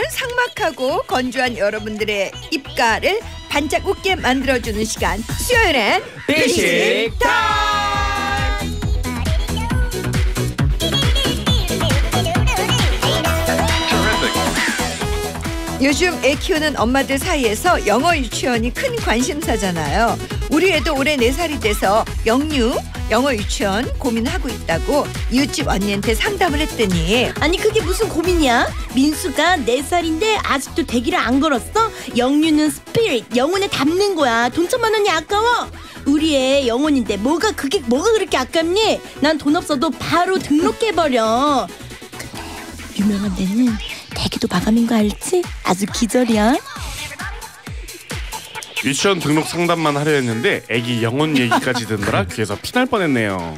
삭막하고 건조한 여러분들의 입가를 반짝 웃게 만들어주는 시간, 수요일엔 피식 요즘 애 키우는 엄마들 사이에서 영어 유치원이 큰 관심사잖아요. 우리 애도 올해 4살이 돼서 영어 유치원 고민하고 있다고 이웃집 언니한테 상담을 했더니, 아니 그게 무슨 고민이야? 민수가 4살인데 아직도 대기를 안 걸었어? 영유는 스피릿, 영혼에 담는 거야. 돈 1,000,000원이 아까워? 우리 애 영혼인데 뭐가 그렇게 아깝니? 난 돈 없어도 바로 등록해버려. 근데 유명한 데는 대기도 마감인 거 알지? 아주 기절이야. 유치원 등록 상담만 하려 했는데 애기 영혼 얘기까지 듣느라 귀에서 피날 뻔했네요.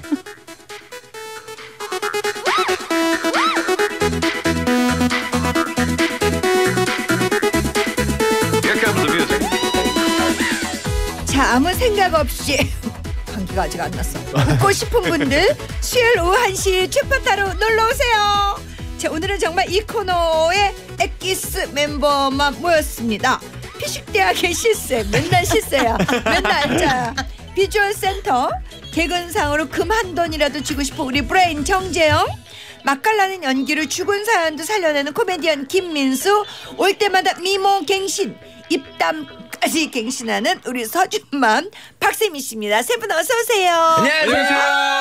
자, 아무 생각 없이 감기가 아직 안 났어. 웃고 싶은 분들 수요일 오후 1시 최파타로 놀러오세요. 자, 오늘은 정말 이 코너의 엑기스 멤버만 모였습니다. 피식대학의 실세, 맨날 실세야, 맨날 알짜야. 비주얼 센터, 개근상으로 금 한 돈이라도 주고 싶어 우리 브레인 정재영, 맛깔나는 연기로 죽은 사연도 살려내는 코미디언 김민수, 올 때마다 미모 갱신, 입담까지 갱신하는 우리 서준맘 박세미 씨입니다. 세 분 어서 오세요. 안녕하세요.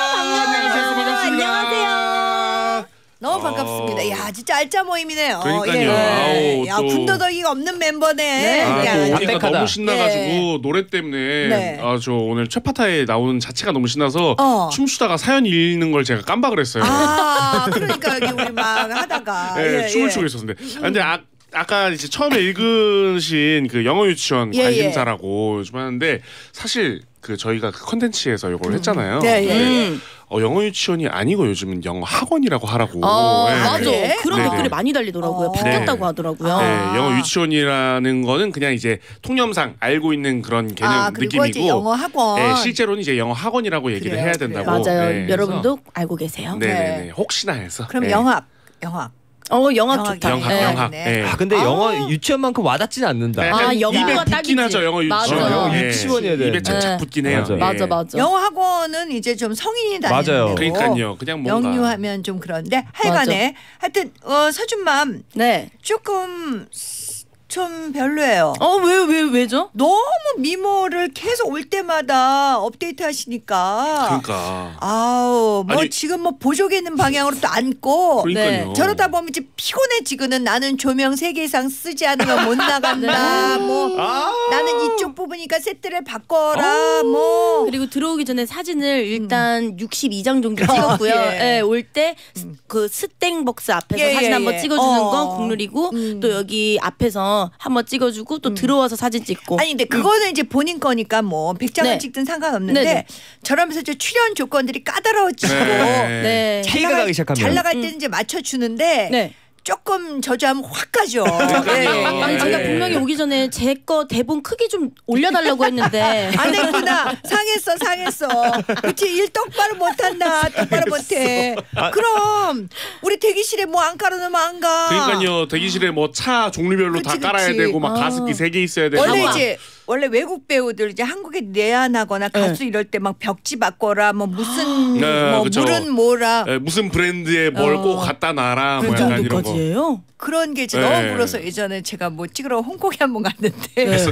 안녕하세요. 너무 반갑습니다. 야, 진짜 알짜 모임이네요. 그러니까요. 예. 야, 또 군더더기가 없는 멤버네. 또 야, 우리가 너무 신나가지고 노래 때문에 네. 저 오늘 최파타에 나오는 자체가 너무 신나서 춤추다가 사연 읽는 걸 제가 깜빡을 했어요. 그러니까 여기 우리 막 하다가 네, 춤을 추고 있었는데. 근데 아까 이제 처음에 읽으신 그 영어 유치원 관심사라고 좀 하는데, 사실 그 저희가 그 컨텐츠에서 이걸 했잖아요. 네. 영어 유치원이 아니고 요즘은 영어 학원이라고 하라고. 맞아. 그래? 그런 네네. 댓글이 많이 달리더라고요. 바뀌었다고 하더라고요. 네, 영어 유치원이라는 거는 그냥 이제 통념상 알고 있는 그런 개념 그리고 느낌이고, 이제 영어 학원. 네, 실제로는 이제 영어 학원이라고 얘기를 그래요, 해야 그래요. 된다고. 맞아요. 네, 여러분도 알고 계세요. 네네네. 혹시나 해서. 그럼 네. 영학. 영학 좋다. 영학. 네. 네. 근데 영어 유치원만큼 와닿진 않는다. 약간 영어가 입에 붙긴 딱이지. 하죠, 영어 맞아. 유치원. 영어 네. 유치원이어야 돼. 입에 착착 붙긴 해요. 맞아. 맞아. 영어 학원은 이제 좀 성인이 다니는 맞아요. 데고, 그러니까요. 그냥 뭔가 영유하면 좀 그런데 하여간에 하여튼 서준맘 네. 조금 좀 별로예요. 왜죠? 너무 미모를 계속 올 때마다 업데이트 하시니까. 그러니까. 뭐 지금 뭐 보조개 있는 방향으로 또 앉고. 그러니까요. 저러다 보면 이제 피곤해지고는 나는 조명 3개 이상 쓰지 않으면 못 나간다. 뭐 나는 이쪽 부분이니까 세트를 바꿔라. 뭐. 그리고 들어오기 전에 사진을 일단 62장 정도 찍었고요. 예. 올 때 그 스땡벅스 앞에서 사진 한번 찍어주는 거 국룰이고, 또 여기 앞에서 한번 찍어주고, 또 들어와서 사진 찍고. 아니 근데 그거는 이제 본인 거니까 뭐 100장을 네. 찍든 상관없는데, 네네. 저러면서 이제 출연 조건들이 까다로워지고 네. 피해가 가기 시작하면. 잘 나갈 때는 이제 맞춰주는데 네. 조금 저조하면 확 가죠. 아니 제가 네. 분명히 오기 전에 제 거 대본 크기 좀 올려달라고 했는데 안 했구나. 상했어. 그치, 일 똑바로 못한다. 똑바로 못해. 그럼 우리 대기실에 뭐 안 깔아놓으면 안 가. 그러니까요. 대기실에 뭐 차 종류별로 그치, 다 깔아야 그치. 되고, 막 가습기 3개 있어야 되고. 원래 막. 이제 외국 배우들 이제 한국에 내한하거나 가수 이럴 때 막 벽지 바꿔라, 뭐 무슨 네, 뭐 그쵸. 물은 뭐라, 무슨 브랜드에 뭘 꼭 갖다 놔라, 뭐 그 약간 이런 거. 정도까지예요? 그런 게 이제 네. 너무 불어서 예전에 제가 뭐 찍으러 홍콩에 한번 갔는데 네.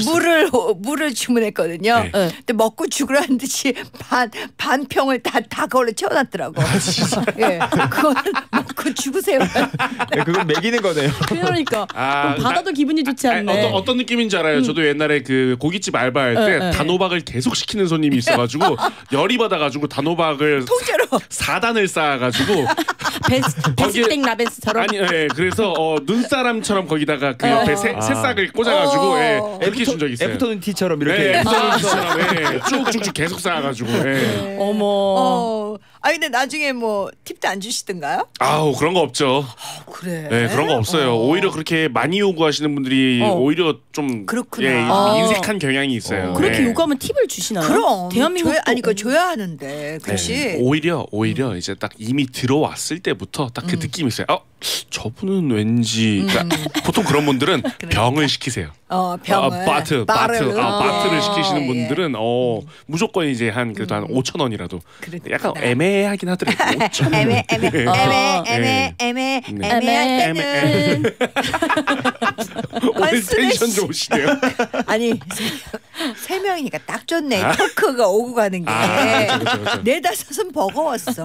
물을 주문했거든요. 네. 근데 먹고 죽으라는 듯이 반 평을 다 그걸로 채워놨더라고. 예, 그거는 먹고 죽으세요. 네, 그건 매기는 거네요. 그러니까 그럼 받아도 기분이 좋지 않네. 어떤 느낌인지 알아요. 저도 옛날에 그 고깃집 알바할 때 단호박을 계속 시키는 손님이 있어가지고 열이 받아가지고 단호박을 통째로 4단을 쌓아가지고 베스땡 라벤스처럼. 아니, 그래서 눈사람처럼 거기다가 그 옆에 새싹을 꽂아가지고 그렇게 준 적 있어요. 애프터눈 티처럼 이렇게. 애프터눈 티처럼 쭉쭉쭉 계속 쌓아가지고. 어머. 아 근데 나중에 뭐 팁도 안 주시던가요? 아우 그런 거 없죠. 그래. 네 그런 거 없어요. 오히려 그렇게 많이 요구하시는 분들이 오히려 좀 그렇구나. 예, 인색한 경향이 있어요. 그렇게 네. 요구하면 팁을 주시나요? 그럼 대한민국 그거 줘야 하는데, 그렇지? 네. 오히려 이제 딱 이미 들어왔을 때부터 딱 그 느낌이 있어요. 저분은 왠지 그러니까 보통 그런 분들은 병을 시키세요. 병을. 바트를 시키시는 예. 분들은 무조건 이제 한 그래도 한 5,000원이라도 그렇구나. 약간 애매하긴 하더라고요. 5,000원. 애매할 때는 오늘 텐션 좋으시네요. 아니 세 명이니까 딱 좋네. 토크가 오고 가는 게. 그렇죠. 네다섯은 버거웠어.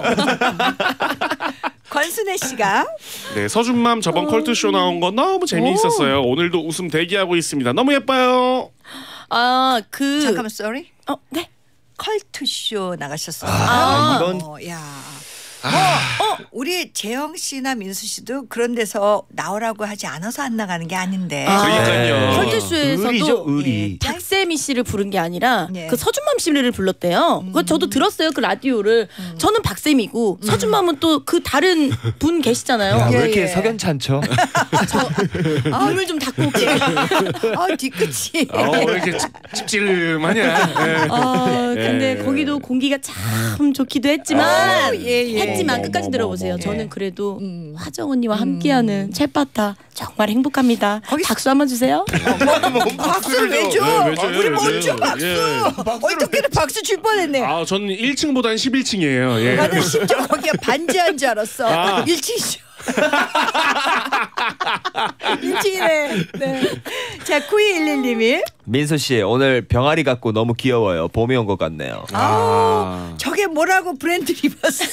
권순혜 씨가 네, 서준맘 저번 컬투쇼 나온 거 너무 재미있었어요. 오늘도 웃음 대기하고 있습니다. 너무 예뻐요. 잠깐만 sorry. 네. 컬투쇼 나가셨어요. 이건 야. 우리 재영 씨나 민수 씨도 그런 데서 나오라고 하지 않아서 안 나가는 게 아닌데. 그러니까요. 컬투쇼에서도 의리죠, 의리. 박세미 씨를 부른 게 아니라 네. 그 서준맘 씨를 불렀대요. 그거 저도 들었어요, 그 라디오를. 저는 박세미고 서준맘은 또 그 다른 분 계시잖아요. 야, 왜 예, 이렇게 예. 석연찮죠? 눈을 좀 닫고 올게요. 뒤끝이. 왜 이렇게 찝찝하냐. 근데 거기도 공기가 참 좋기도 했지만 예. 했지만 끝까지 들어보세요. 저는 그래도 화정 언니와 함께하는 챗바타 정말 행복합니다. 박수 한번 주세요. 박수를 왜 줘? 네, 왜 줘요? 우리 왜 못 줘 줘요? 박수. 예. 어떻게든 박수 줄 뻔했네. 저는 1층보다는 11층이에요. 예. 나는 심지어 거기에 반지한 줄 알았어. 아. 1층이죠. 1층이네. 네. 자 9211님이 민수 씨 오늘 병아리 같고 너무 귀여워요. 봄이 온 것 같네요. 저게 뭐라고 브랜드 입었어?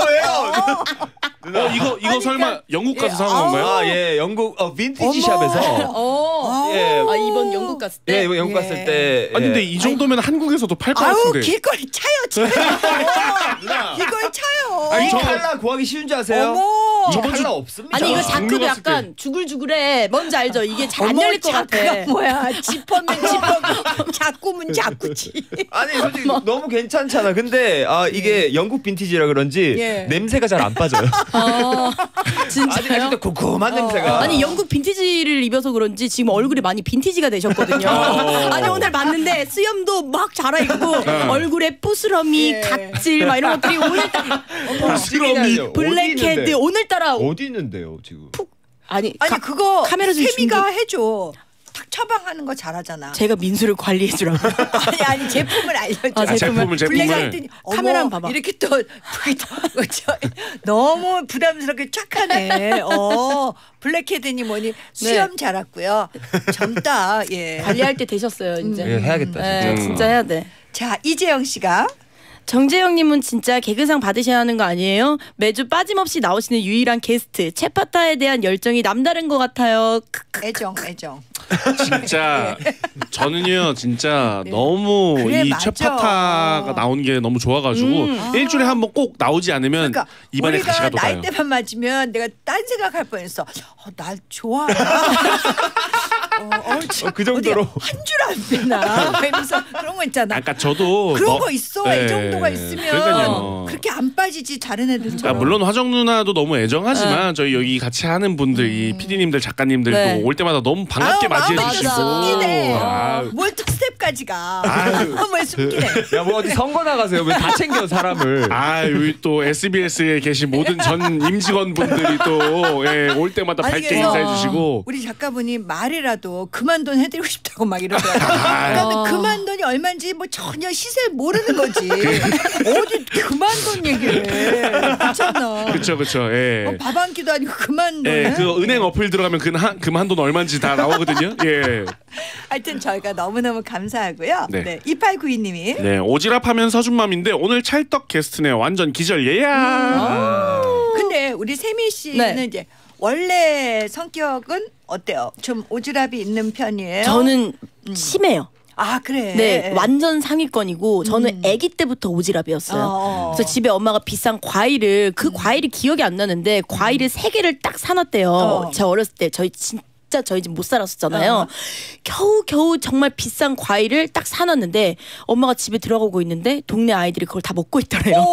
이거 설마 영국 가서 사온 건가요? 예, 영국 빈티지 샵에서 예, 이번 영국 갔을 때. 예, 이거 영국 갔을 때. 아니 근데 예. 이 정도면 한국에서도 팔 것 아우 같은데. 길거리 차요. 길거리 차요. 아니, 이 저- 칼라 구하기 쉬운 줄 아세요? 어머. 이 저번 칼라 주- 없습니다. 아니 이거 자, 자크도 갔을 때. 약간 주글주글해. 뭔지 알죠? 이게 잘 안 어머, 열릴 것 같아. 자꾸가 뭐야? 지퍼면 지퍼, 자꾸면 자꾸지. 아니 솔직히 너무 괜찮잖아. 근데 이게 영국 빈티지라 그런지 예. 냄새가 잘 안 빠져요. 진짜요? 아직도 고구만 냄새가. 아니 영국 빈티지를 입어서 그런지 지금 얼굴이 많이 빈티지가 되셨거든요. 아니 오늘 봤는데 수염도 막 자라있고 얼굴에 푸스러미, 예. 각질 막 이런 것들이 오늘따라 푸스러미 블랙헤드 오늘따라 어디 있는데요 지금? 아니 그거 카메라 좀 세미가 해줘. 탁 처방하는 거 잘하잖아. 제가 민수를 관리해주라고. 아니 제품을 알려줘. 제품을. 블랙 했더니 카메라 한번 봐봐. 이렇게 또 너무 부담스럽게 착하네. 블랙헤드니 뭐니 수염 자랐고요. 젊다. 예. 관리할 때 되셨어요 이제. 예, 해야겠다 진짜. 네, 진짜 해야 돼. 자 이재영 씨가 정재영님은 진짜 개그상 받으셔야 하는 거 아니에요? 매주 빠짐없이 나오시는 유일한 게스트. 채파타에 대한 열정이 남다른 것 같아요. 애정. 진짜 저는요 진짜 너무 그래, 이 맞아. 최파타가 나온 게 너무 좋아가지고 일주일에 한 번 꼭 나오지 않으면 그러니까 입안에 우리가 가시가 돋아요. 나이대만 맞으면 내가 딴 생각할 뻔했어. 날 좋아하나? 그 정도로. 한 줄 안 되나? 이러면서 그런 거 있잖아. 아까 저도 그런 거 있어. 네. 이 정도가 있으면 그러니까요. 그렇게 안 빠지지 다른 애들처럼. 물론 화정 누나도 너무 애정하지만 저희 여기 같이 하는 분들 이 PD님들 작가님들도 네. 올 때마다 너무 반갑게 마음이 맞이해 또 주시고 숨기네. 아유. 뭘또 스텝까지 가. 아유. 뭘 숨기네. 야 뭐 어디 선거 나가세요? 왜 다 챙겨 사람을? 여기 또 SBS에 계신 모든 전 임직원분들이 또 올 때마다 아니, 밝게 그래서 인사해 주시고 우리 작가분이 말이라도 그만돈 해드리고 싶다고 막 이러더라고요. 그러니까 그만돈이 얼마인지 뭐 전혀 시세를 모르는 거지. 어디 그만돈 얘기를 해. 그렇잖아. 그쵸 예. 밥 한 끼도 아니고 그만돈. 예, 그 은행 어플 들어가면 금한돈 얼마인지 다 나오거든요. 예. 하여튼 저희가 너무너무 감사하고요. 네. 네. 2892님이 네, 오지랖하면 서준맘인데 오늘 찰떡 게스트네. 완전 기절 예야. 근데 우리 세미 씨는 네. 이제 원래 성격은 어때요? 좀 오지랖이 있는 편이에요? 저는 심해요. 아 그래. 네, 완전 상위권이고 저는 아기 때부터 오지랖이었어요. 그래서 집에 엄마가 비싼 과일을 그 과일이 기억이 안 나는데 과일을 3개를 딱 사놨대요. 제가 어렸을 때 저희 저희 집 못 살았었잖아요. 겨우 정말 비싼 과일을 딱 사놨는데 엄마가 집에 들어가고 있는데 동네 아이들이 그걸 다 먹고 있더래요.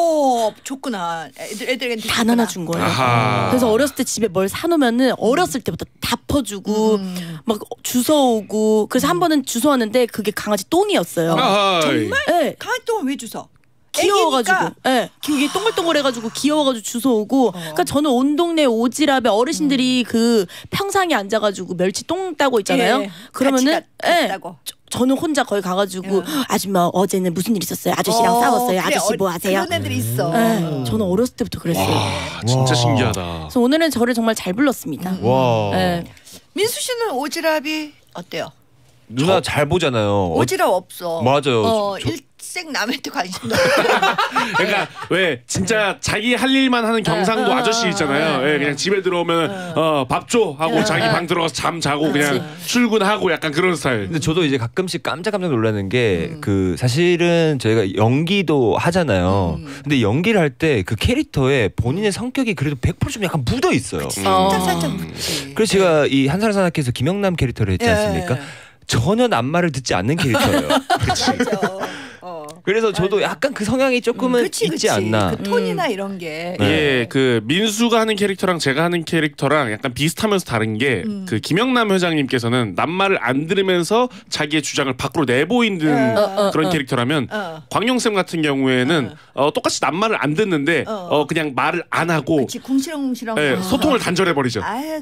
줬구나. 애들한테 단 하나 준 거예요. 아하. 그래서 어렸을 때 집에 뭘 사놓으면은 어렸을 때부터 다 퍼주고 막 주워오고 그래서 한 번은 주워왔는데 그게 강아지 똥이었어요. 아하. 정말? 네. 강아지 똥을 왜 주워? 귀여워가지고, 애기니까. 예, 그게 동글동글해가지고 귀여워가지고 주워오고, 그러니까 저는 온 동네 오지랖에 어르신들이 그 평상에 앉아가지고 멸치 똥 따고 있잖아요. 예, 그러면은, 같이 따고. 저는 혼자 거기 가가지고 아줌마 어제는 무슨 일 있었어요? 아저씨랑 싸웠어요. 그래, 아저씨 뭐 하세요? 그런 애들이 있어. 예, 저는 어렸을 때부터 그랬어요. 와, 진짜 와. 신기하다. 그래서 오늘은 저를 정말 잘 불렀습니다. 와. 예. 민수 씨는 오지랖이 어때요? 누나 잘 보잖아요. 오지랖 없어. 맞아요. 일생 남한테 관심도 없고. 그러니까 왜 진짜 자기 할 일만 하는 경상도 아저씨 있잖아요. 예, 그냥 집에 들어오면 밥 줘 하고 자기 방 들어가서 잠 자고 그냥 출근하고 약간 그런 스타일. 근데 저도 이제 가끔씩 깜짝깜짝 놀라는 게 그 사실은 저희가 연기도 하잖아요. 근데 연기를 할 때 그 캐릭터에 본인의 성격이 그래도 100%좀 약간 묻어 있어요. 살짝 묻지. 그래서 제가 이 한 사람 사나키에서 김영남 캐릭터를 했지 예. 않습니까? 전혀 남말을 듣지 않는 캐릭터예요. 그래서 저도 약간 그 성향이 조금은 있지 않나. 그 톤이나 이런 게. 예, 그 민수가 하는 캐릭터랑 제가 하는 캐릭터랑 약간 비슷하면서 다른 게 그 김영남 회장님께서는 남말을 안 들으면서 자기의 주장을 밖으로 내보이는 그런 캐릭터라면 광영쌤 같은 경우에는 똑같이 남말을 안 듣는데 그냥 말을 안 하고 그치, 궁시렁궁시렁. 예, 소통을 단절해 버리죠.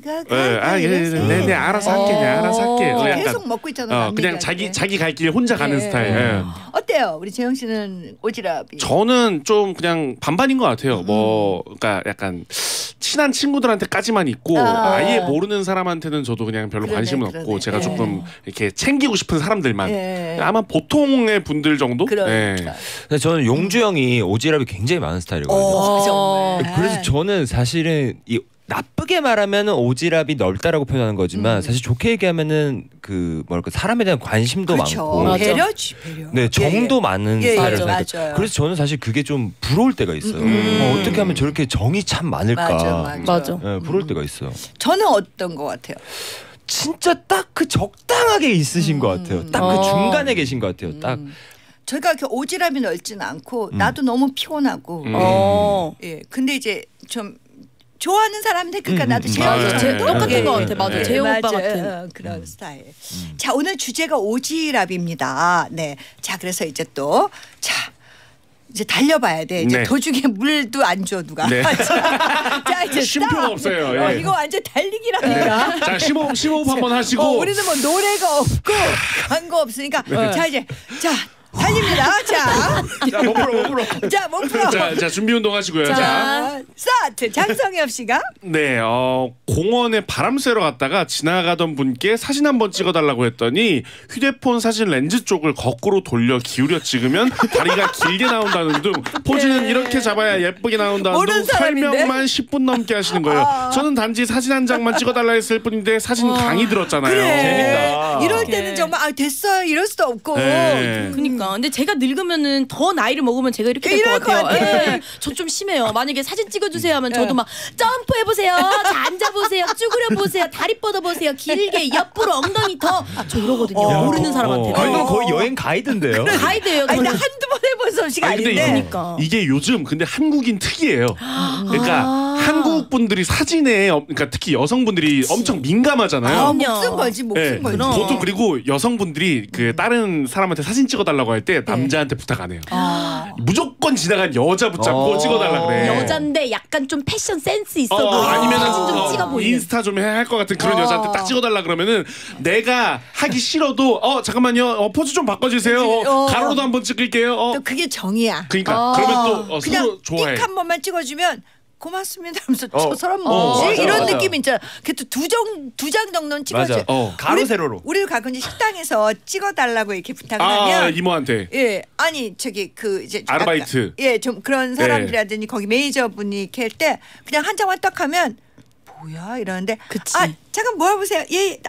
네, 알아서 할게, 알아서 할게. 약간, 계속 먹고 있잖아. 그냥 자기 갈 길 혼자 가는 스타일. 예. 어때요, 우리 재영 씨는 오지랖이? 저는 좀 그냥 반반인 것 같아요. 뭐, 그러니까 약간 친한 친구들한테까지만 있고 아예 모르는 사람한테는 저도 그냥 별로 그러네, 관심은 그러네. 없고 제가 예. 조금 이렇게 챙기고 싶은 사람들만 예. 아마 보통의 분들 정도. 그러니까. 근데 저는 용주 형이 오지랖이 굉장히 많은 스타일이거든요. 정말. 그래서 저는 사실은 이 나쁘게 말하면 오지랖이 넓다라고 표현하는 거지만 사실 좋게 얘기하면은 그 뭐랄까 사람에 대한 관심도 그렇죠. 많고 맞아. 배려지, 배려. 네 정도 많은 예, 스타일을 맞아요. 생각해요. 맞아요. 그래서 저는 사실 그게 좀 부러울 때가 있어요. 어떻게 하면 저렇게 정이 참 많을까. 맞아. 네, 부러울 때가 있어요. 저는 어떤 것 같아요? 진짜 딱 그 적당하게 있으신 것 같아요. 딱 그 중간에 계신 것 같아요. 딱 저희가 이렇게 오지랖이 넓지는 않고 나도 너무 피곤하고. 예. 근데 이제 좀 좋아하는 사람들 그러니까 나도 맞아요. 재영 똑같은 것 같아. 맞아. 재영 오빠 같은. 그런 스타일. 자, 오늘 주제가 오지랖입니다. 네. 자, 그래서 이제 또 이제 달려봐야 돼. 이제 네. 도중에 물도 안 줘 누가. 네. 자, 이제 쉼표가 stop. 없어요. 예. 이거 완전 달리기라니까. 자, 심호흡 한번 하시고. 우리는 뭐 노래가 없고 광고 없으니까 자 이제 달립니다. 자, 못 풀어. 자, 몸 풀어. 자, 준비 운동 하시고요. 자. 스타트. 장성엽 씨가 네, 공원에 바람 쐬러 갔다가 지나가던 분께 사진 한번 찍어달라고 했더니 휴대폰 사진 렌즈 쪽을 거꾸로 돌려 기울여 찍으면 다리가 길게 나온다는 등 포즈는 이렇게 잡아야 예쁘게 나온다는 모르는 등 사람인데? 설명만 10분 넘게 하시는 거예요. 저는 단지 사진 한 장만 찍어달라 했을 뿐인데 사진 강의 들었잖아요. 그래. 재밌다. 이럴 때는 정말 됐어요. 이럴 수도 없고. 네. 그니까 근데 제가 늙으면은 더 나이를 먹으면 제가 이렇게 될 이럴 것 같아요. 것 같아. 저 좀 심해요. 만약에 사진 찍어주세요 하면 저도 막 점프해 보세요. 자 앉아 보세요. 쭈그려 보세요. 다리 뻗어 보세요. 길게 옆으로 엉덩이 더. 저 이러거든요. 모르는 사람한테. 아니, 넌 거의 여행 가이드인데요. 가이드예요. 아니, 나 저는. 한두 번 해본 솜씨가 아니, 근데 아닌데. 그러니까. 이게 요즘 근데 한국인 특이해요. 그러니까 한국 분들이 사진에 그러니까 특히 여성분들이 엄청 민감하잖아요. 목숨 걸지 목숨 네, 걸지. 보통 그리고 여성분들이 그 다른 사람한테 사진 찍어달라고 할 때 남자한테 부탁 안 해요. 무조건 지나간 여자 붙잡고 찍어달라 그래. 여잔데 약간 좀 패션 센스 있어도 아니면은 사진 좀 찍어 보이는. 인스타 좀 할 것 같은 그런 여자한테 딱 찍어달라 그러면은 내가 하기 싫어도 잠깐만요 포즈 좀 바꿔주세요. 가로도 한번 찍을게요. 또 그게 정이야. 그러니까 그러면 또 그냥 서로 좋아해. 띡 한 번만 찍어주면 고맙습니다 하면서 저 사람 맞아, 뭐지 이런 맞아. 느낌 있잖아. 그래도 두 장 정도는 찍어줘. 맞아. 가로 세로로. 우리도 가끔 이제 식당에서 찍어달라고 이렇게 부탁을 아 하면 이모한테. 예 아니 저기 그 이제 아르바이트. 예좀 그런 사람들이라든지 거기 매니저분이 이렇게 할 때 그냥 한 장만 딱 하면 뭐야 이러는데 그치. 아 잠깐 모아보세요.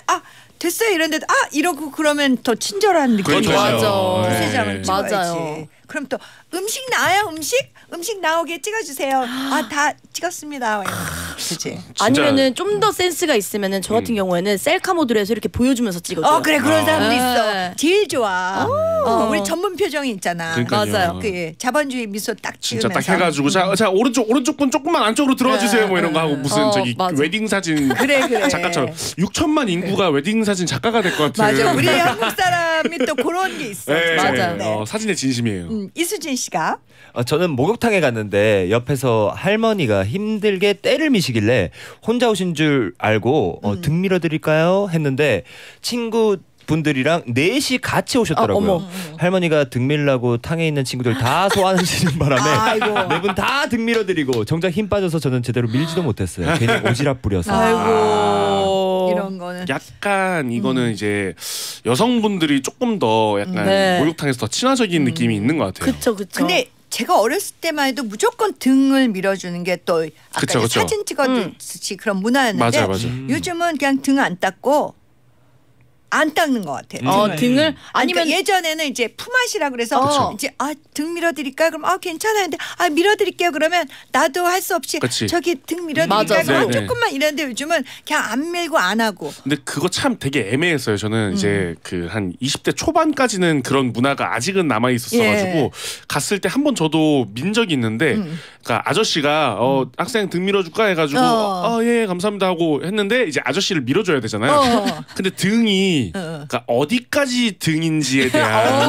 됐어요 이런데 이러고 그러면 더 친절한 느낌이 그렇죠. 맞아. 두세 장을 네. 찍어야지. 맞아요. 그럼 또 음식 나와요 음식 나오게 찍어주세요. 다 찍었습니다. 그치. 아니면은 좀 더 센스가 있으면은 저 같은 경우에는 셀카 모드로 해서 이렇게 보여주면서 찍어줘요. 그래 그런 사람도 네. 있어. 제일 좋아. 우리 전문 표정이 있잖아. 그러니까요. 맞아요. 그 자본주의 미소 딱 진짜 찍으면서. 딱 해가지고 자 오른쪽 분 조금만 안쪽으로 들어주세요 뭐 이런 거 하고 무슨 저기 맞아. 웨딩 사진 그래. 작가처럼 6천만 인구가 웨딩 사진 작가가 될 것 같은. 맞아. 우리 한국 사람이 또 그런 게 있어. 네, 맞아요. 네. 사진의 진심이에요. 이수진 씨가 저는 목욕탕에 갔는데 옆에서 할머니가 힘들게 때를 미시길래 혼자 오신 줄 알고 등 밀어드릴까요? 했는데 친구 분들이랑 넷이 같이 오셨더라고요. 할머니가 등 밀라고 탕에 있는 친구들 다 소환하시는 바람에 네 분 다 등 밀어드리고 정작 힘 빠져서 저는 제대로 밀지도 못했어요. 괜히 오지랖 부려서. 아이고 이런 거는 약간 이거는 이제 여성분들이 조금 더 약간 네. 목욕탕에서 더 친화적인 느낌이 있는 것 같아요. 그쵸. 근데 제가 어렸을 때만 해도 무조건 등을 밀어주는 게 또 아까 그쵸. 사진 찍어듯이 그런 문화였는데 맞아. 요즘은 그냥 등 안 닦고 안 닦는 것 같아요. 등을 아니면 아니면 예전에는 이제 품앗이라 그래서 그쵸. 이제 등 밀어드릴까요? 그럼 괜찮아요. 근데 밀어드릴게요. 그러면 나도 할 수 없이 그치. 저기 등 맞아. 밀어드릴까요? 그럼 네네. 조금만 이랬는데 요즘은 그냥 안 밀고 안 하고. 근데 그거 참 되게 애매했어요. 저는 이제 그 한 20대 초반까지는 그런 문화가 아직은 남아 있었어가지고 갔을 때 한 번 저도 민 적이 있는데, 그러니까 아저씨가 학생 등 밀어줄까 해가지고 예 감사합니다 하고 했는데 이제 아저씨를 밀어줘야 되잖아요. 근데 등이 그러니까 어디까지 등인지에 대한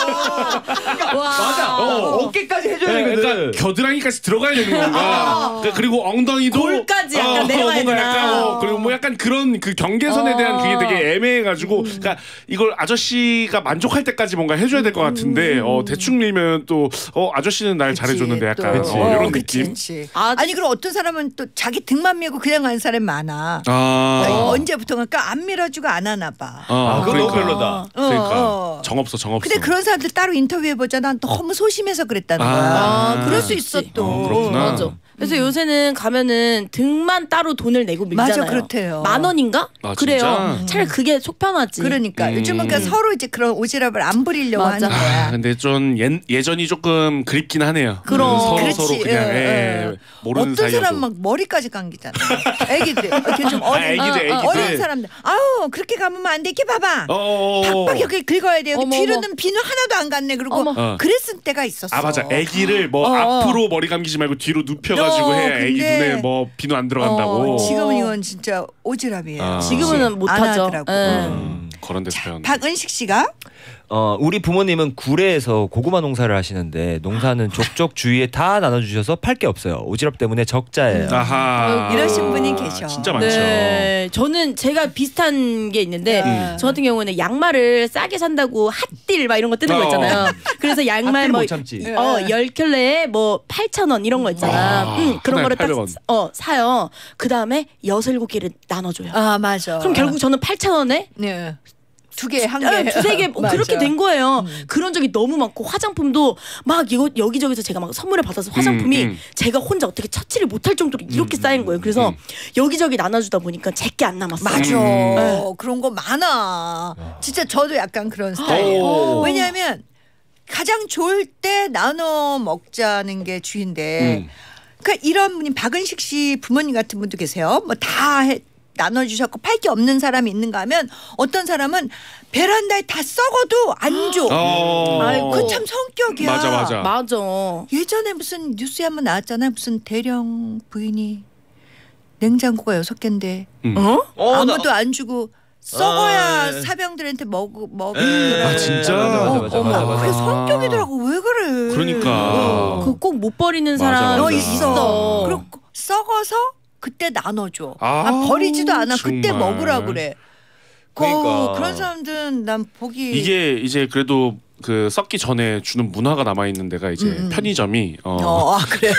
맞아. 어깨까지 해줘야 네, 되거든. 그러니까 겨드랑이까지 들어가야 되는 건가? 그러니까 그리고 엉덩이도 골까지 약간 내려가야 뭔가 되나? 약간 그리고 뭐 약간 그런 그 경계선에 대한 그게 되게 애매해가지고, 그러니까 이걸 아저씨가 만족할 때까지 뭔가 해줘야 될 것 같은데 대충 밀면 또 아저씨는 날 잘해줬는데 약간 이런 느낌. 그치. 아니 그럼 어떤 사람은 또 자기 등만 밀고 그냥 가는 사람이 많아. 언제부턴가 그러니까 안 밀어주고 안 하나 봐. 그건 너무 별로다. 그러니까 정없어. 근데 그런 사람들 따로 인터뷰해 보자. 난 너무 소심해서 그랬다는 거야. 그럴 수 있어 또. 그렇구나. 맞아. 그래서 요새는 가면은 등만 따로 돈을 내고 밀잖아요. 맞아, 그렇대요. 10,000원인가? 그래요. 진짜? 차라리 그게 속 편하지. 그러니까 요즘은 그러니까 서로 이제 그런 오지랖을 안 부리려고 맞아. 하는 거야. 근데 좀 예전이 조금 그립긴 하네요. 그럼. 서로 그렇지. 그냥 모르는 어떤 사이여도. 사람 막 머리까지 감기잖아. 애기들, 이렇게 좀 어린, 애기들. 어린 사람들. 아우 그렇게 감으면 안 돼. 이렇게 봐봐. 팍팍 이렇게 긁어야 돼요. 어머, 뒤로는 비누 하나도 안 갔네. 그리고 그랬을 때가 있었어. 맞아. 애기를 뭐 앞으로 머리 감기지 말고 뒤로 눕혀가지고 해야 애기 근데 눈에 뭐 비누 안 들어간다고. 지금은 이건 진짜 오지랖이에요. 지금은 못하죠. 하더라고. 그런 데서 배웠네. 박은식 씨가 우리 부모님은 구례에서 고구마 농사를 하시는데 농사는 족족 주위에 다 나눠주셔서 팔 게 없어요. 오지랖 때문에 적자예요. 아하. 이러신 분이 계셔. 진짜 많죠. 네, 저는 제가 비슷한 게 있는데 저 같은 경우는 양말을 싸게 산다고 핫딜 막 이런 거 뜨는 거 있잖아요. 그래서 양말 뭐 못 참지. 10켤레에 뭐 8,000원 이런 거 있잖아. 그런 거를 딱 800원. 사요. 그다음에 6, 7개를 나눠줘요. 맞아. 그럼 결국 저는 8,000원에 네. 두 개, 한 개, 두세 개 맞아. 그렇게 된 거예요. 그런 적이 너무 많고 화장품도 막 이거 여기저기서 제가 막 선물을 받아서 화장품이 제가 혼자 어떻게 처치를 못할 정도로 이렇게 쌓인 거예요. 그래서 여기저기 나눠주다 보니까 제게 안 남았어요. 맞아. 그런 거 많아. 진짜 저도 약간 그런 스타일이에요. 왜냐하면 가장 좋을 때 나눠 먹자는 게 주인데 그러니까 이런 분이 박은식 씨 부모님 같은 분도 계세요. 뭐 다 나눠주셨고 팔 게 없는 사람이 있는가 하면 어떤 사람은 베란다에 다 썩어도 안 줘. 아이고. 그건 참 성격이야. 맞아. 예전에 무슨 뉴스에 한번 나왔잖아요. 무슨 대령 부인이 냉장고가 6개인데 아무도 안 주고 썩어야 사병들한테 먹으라. 진짜? 맞아. 그게 성격이더라고. 왜 그래? 그러니까. 그 꼭 못 버리는 맞아, 사람 맞아. 있어. 그리고 썩어서 그때 나눠줘. 버리지도 않아. 그때 정말. 먹으라 그래. 그러니까. 그런 사람들은 난 보기 이게 이제 그래도 그 썩기 전에 주는 문화가 남아 있는 데가 이제 편의점이 그래요.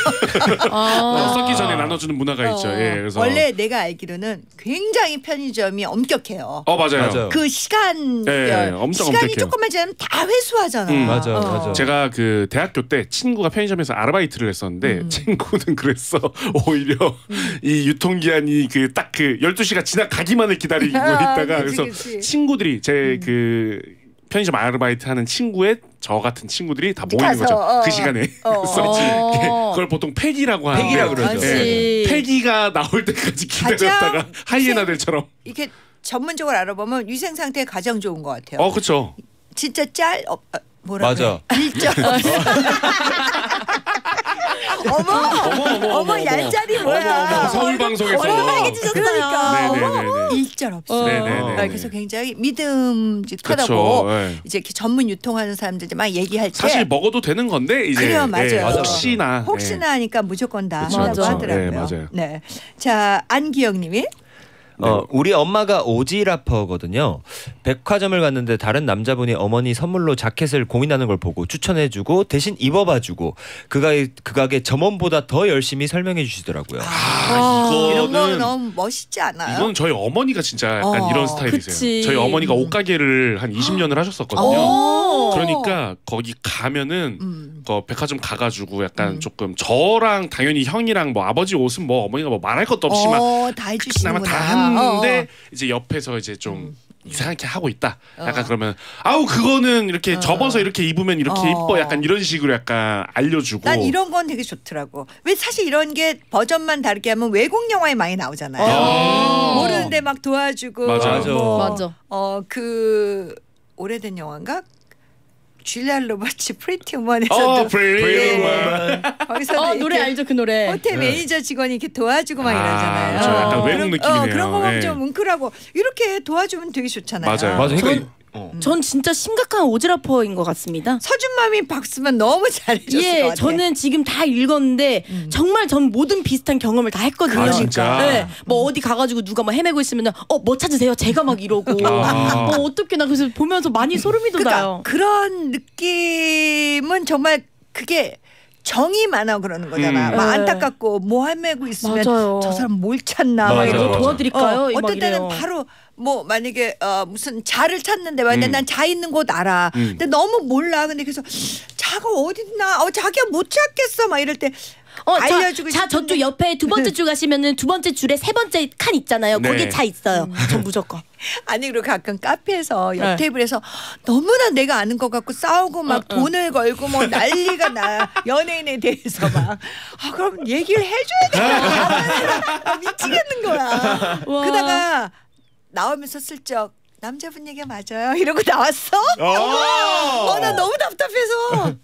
썩기 전에 나눠주는 문화가 있죠. 예, 그래서 원래 내가 알기로는 굉장히 편의점이 엄격해요. 맞아요. 그 시간별 엄청 시간이 엄격해요. 조금만 지나면 다 회수하잖아. 맞아. 제가 그 대학교 때 친구가 편의점에서 아르바이트를 했었는데 친구는 그랬어. 오히려 이 유통기한이 그 딱 그 12시가 지나가기만을 기다리고 있다가 그치, 그래서 그치. 친구들이 제 그 편의점 아르바이트 하는 친구의 저 같은 친구들이 다 모이는 거죠. 그 시간에. 그래서 그걸 보통 패기라고 하는데 패기라고 그러죠. 패기가 나올 때까지 기다렸다가 하이에나들처럼. 이렇게 전문적으로 알아보면 위생 상태에 가장 좋은 것 같아요. 그렇죠. 진짜 뭐라 맞아. 그래? 일절. 어머 얄짤이 뭐야? 서울 방송에서. 빨개지셨어요. 그러니까 일절 없어. 네네네. 그래서 굉장히 믿음직하다고 그쵸, 네. 이제 이렇게 전문 유통하는 사람들 막 얘기할 때 사실 먹어도 되는 건데 이제 그래요, 맞아요. 혹시나 하니까 무조건 다 그쵸, 한다고 맞아. 하더라고요. 네, 맞아요. 네, 자 안기영님이 우리 엄마가 오지라퍼거든요. 백화점을 갔는데 다른 남자분이 어머니 선물로 자켓을 고민하는 걸 보고 추천해주고 대신 입어봐주고 그 가게 점원보다 더 열심히 설명해 주시더라고요. 이런 거 이거는 너무 멋있지 않아요? 이건 저희 어머니가 진짜 약간 이런 스타일이세요. 그치. 저희 어머니가 옷가게를 한 20년을 하셨었거든요. 그러니까 거기 가면은 그 백화점 가가지고 약간 조금 저랑 당연히 형이랑 뭐 아버지 옷은 뭐 어머니가 뭐 말할 것도 없이 막 다 아마 해주시는구나. 다 하는데 이제 옆에서 이제 좀 이상하게 하고 있다. 약간 그러면 아우 그거는 이렇게 접어서 이렇게 입으면 이렇게 이뻐. 약간 이런 식으로 약간 알려주고. 난 이런 건 되게 좋더라고. 왜 사실 이런 게 버전만 다르게 하면 외국 영화에 많이 나오잖아요. 모르는데 막 도와주고. 맞아. 맞아. 그 오래된 영화인가? 줄리아 로버츠 프리티 우먼에서도 거기서 노래 알죠 그 노래. 호텔 매니저 직원이 이렇게 도와주고 막 이러잖아요. 저 약간 외국 느낌이네요. 그런 거 보면 네. 좀 뭉클하고 이렇게 도와주면 되게 좋잖아요. 맞아요. 맞아. 전 진짜 심각한 오지라퍼인 것 같습니다. 서준맘이 박수면 너무 잘해줬을 것 같아요. 저는 지금 다 읽었는데 정말 전 모든 비슷한 경험을 다 했거든요. 아, 진짜? 네, 뭐 어디 가가지고 누가 뭐 헤매고 있으면 뭐 찾으세요? 제가 막 이러고 어떻게 나 그래서 보면서 많이 소름이 돋아요. 그런 느낌은 정말 그게 정이 많아 그러는 거잖아. 막 안타깝고 뭐 헤매고 있으면 맞아요. 저 사람 뭘 찾나 막 맞아, 이러고 맞아. 도와드릴까요? 막 어떤 때는 이래요. 바로 뭐 만약에 무슨 자를 찾는데 만약에 난 자 있는 곳 알아. 근데 너무 몰라. 근데 그래서 자가 어딨나? 자기가 못 찾겠어. 막 이럴 때 알려주고 자 저쪽 옆에 두 번째 줄 가시면은 두 번째 줄에 세 번째 칸 있잖아요. 네. 거기에 차 있어요. 전 무조건. 아니 그리고 가끔 카페에서 옆 테이블에서 너무나 내가 아는 것 같고 싸우고 막 돈을 걸고 뭐 난리가 나 연예인에 대해서 막 그럼 얘기를 해줘야 돼. 미치겠는 거야. 그러다가 나오면서 슬쩍 남자분 얘기가 맞아요 이러고 나왔어. 나 너무 답답해서.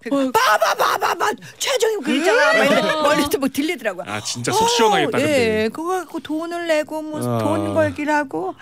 봐봐 최종이 그랬잖아. 멀리서 뭐 들리더라고요. 진짜 속 시원하겠다. 근데. 그거 갖고 돈을 내고 뭐 돈 걸기를 하고.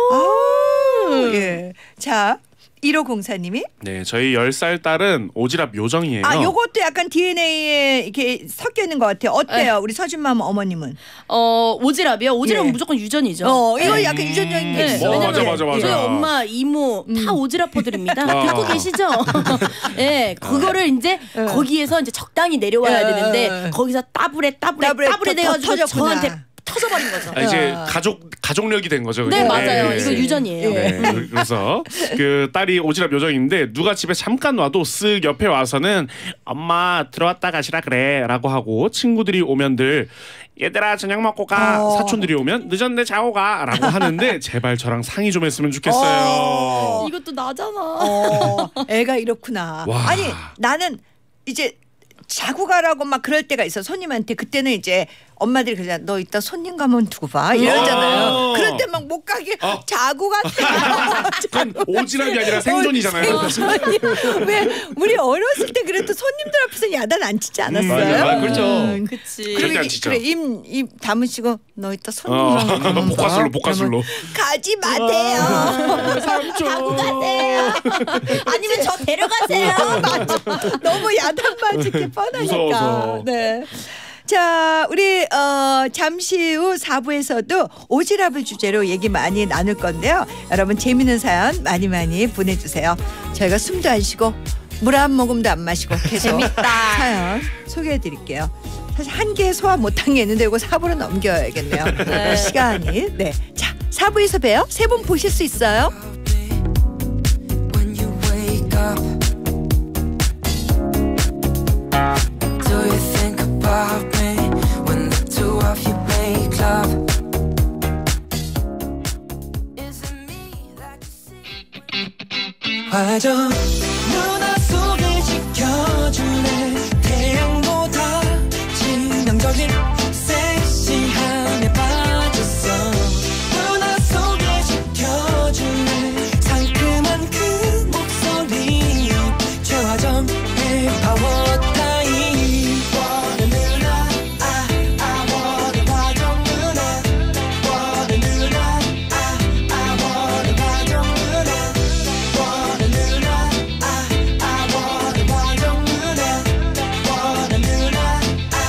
예. 자 1504님이 네, 저희 10살 딸은 오지랖 요정이에요. 요것도 약간 DNA에 이렇게 섞여 있는 것 같아요. 어때요, 우리 서준맘 어머님은? 오지랖이요. 오지�은 예. 무조건 유전이죠. 이거 약간 유전적인 게 있어. 맞아. 저희 엄마, 이모 다 오지랖퍼들입니다. 듣고 계시죠? 예, 그거를 이제 거기에서 이제 적당히 내려와야 되는데 거기서 따블에 돼가지고 저한테 터져버린 거죠. 이제 가족력이 된 거죠. 네, 그게. 맞아요. 이거 유전이에요. 네, 그래서 그 딸이 오지랖 요정인데 누가 집에 잠깐 와도 쓱 옆에 와서는 엄마 들어왔다 가시라 그래라고 하고 친구들이 오면들 얘들아 저녁 먹고 가. 사촌들이 오면 늦었는데 자고 가라고 하는데 제발 저랑 상의 좀 했으면 좋겠어요. 이것도 나잖아. 애가 이렇구나. 와. 아니 나는 이제 자고 가라고 막 그럴 때가 있어. 손님한테 그때는 이제 엄마들이 그러잖아. 너 이따 손님 가면 두고 봐 이러잖아요. 그럴 때 막 못 가게 자고 갔대요. 그건 오지랖이 아니라 생존이잖아요. 왜 우리 어렸을 때 그래도 손님들 앞에서 야단 안 치지 않았어요? 맞아. 그렇죠. 그치. 절대 안 치죠. 그래 입 다무시고 너 이따 손님 가면 복화술로 가지 마세요. 삼촌 가세요. 아니면 저 데려가세요. 맞아. 너무 야단 맞을 게 뻔하니까. 무서워서. 네. 자, 우리 잠시 후 4부에서도 오지랖을 주제로 얘기 많이 나눌 건데요. 여러분 재미있는 사연 많이 보내주세요. 저희가 숨도 안 쉬고 물 한 모금도 안 마시고 계속 재밌다. 사연 소개해드릴게요. 사실 한 개 소화 못한 게 있는데 이거 4부로 넘겨야겠네요. 시간이. 네. 자, 4부에서 봬요. 세 분 보실 수 있어요. When you wake up, do you think about me when the two of you make love? Is it me that you see? 화정 누나 속을 지켜주네 태양보다 치명적인 섹시함에 빠졌어 누나 속을 지켜주네 상큼한 그 목소리 최화정의 파워타임 원해 누나 원해 화정 누나 원해 누나 원해 화정 누나 원해 누나 원해 화정 누나 원해 누나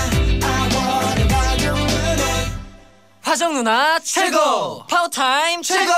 원해 화정 누나 화정 누나 최고 파워타임 최고.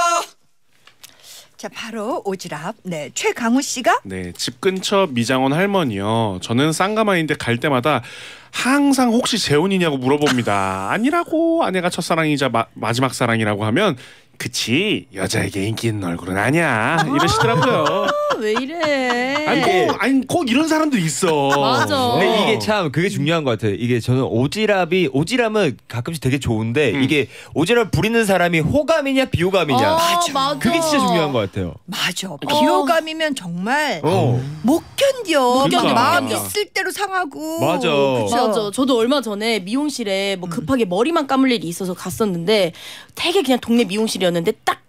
자, 바로 오지랖. 네, 최강우 씨가 네, 집 근처 미장원 할머니요. 저는 쌍가마인데 갈 때마다 항상 혹시 재혼이냐고 물어봅니다. 아니라고 아내가 첫사랑이자 마지막 사랑이라고 하면 그치 여자에게 인기 있는 얼굴은 아니야 이러시더라고요. 왜 이래? 아니 꼭 이런 사람도 있어. 맞아. 근데 이게 참 그게 중요한 것 같아요. 이게 저는 오지랖은 가끔씩 되게 좋은데 이게 오지랖 부리는 사람이 호감이냐 비호감이냐. 맞아. 그게 진짜 중요한 것 같아요. 맞아. 비호감이면 정말 못 견뎌. 못 견뎌. 마음 못 견뎌. 있을 대로 상하고. 맞아. 그쵸? 맞아. 저도 얼마 전에 미용실에 뭐 급하게 머리만 감을 일이 있어서 갔었는데 되게 그냥 동네 미용실이었는데 딱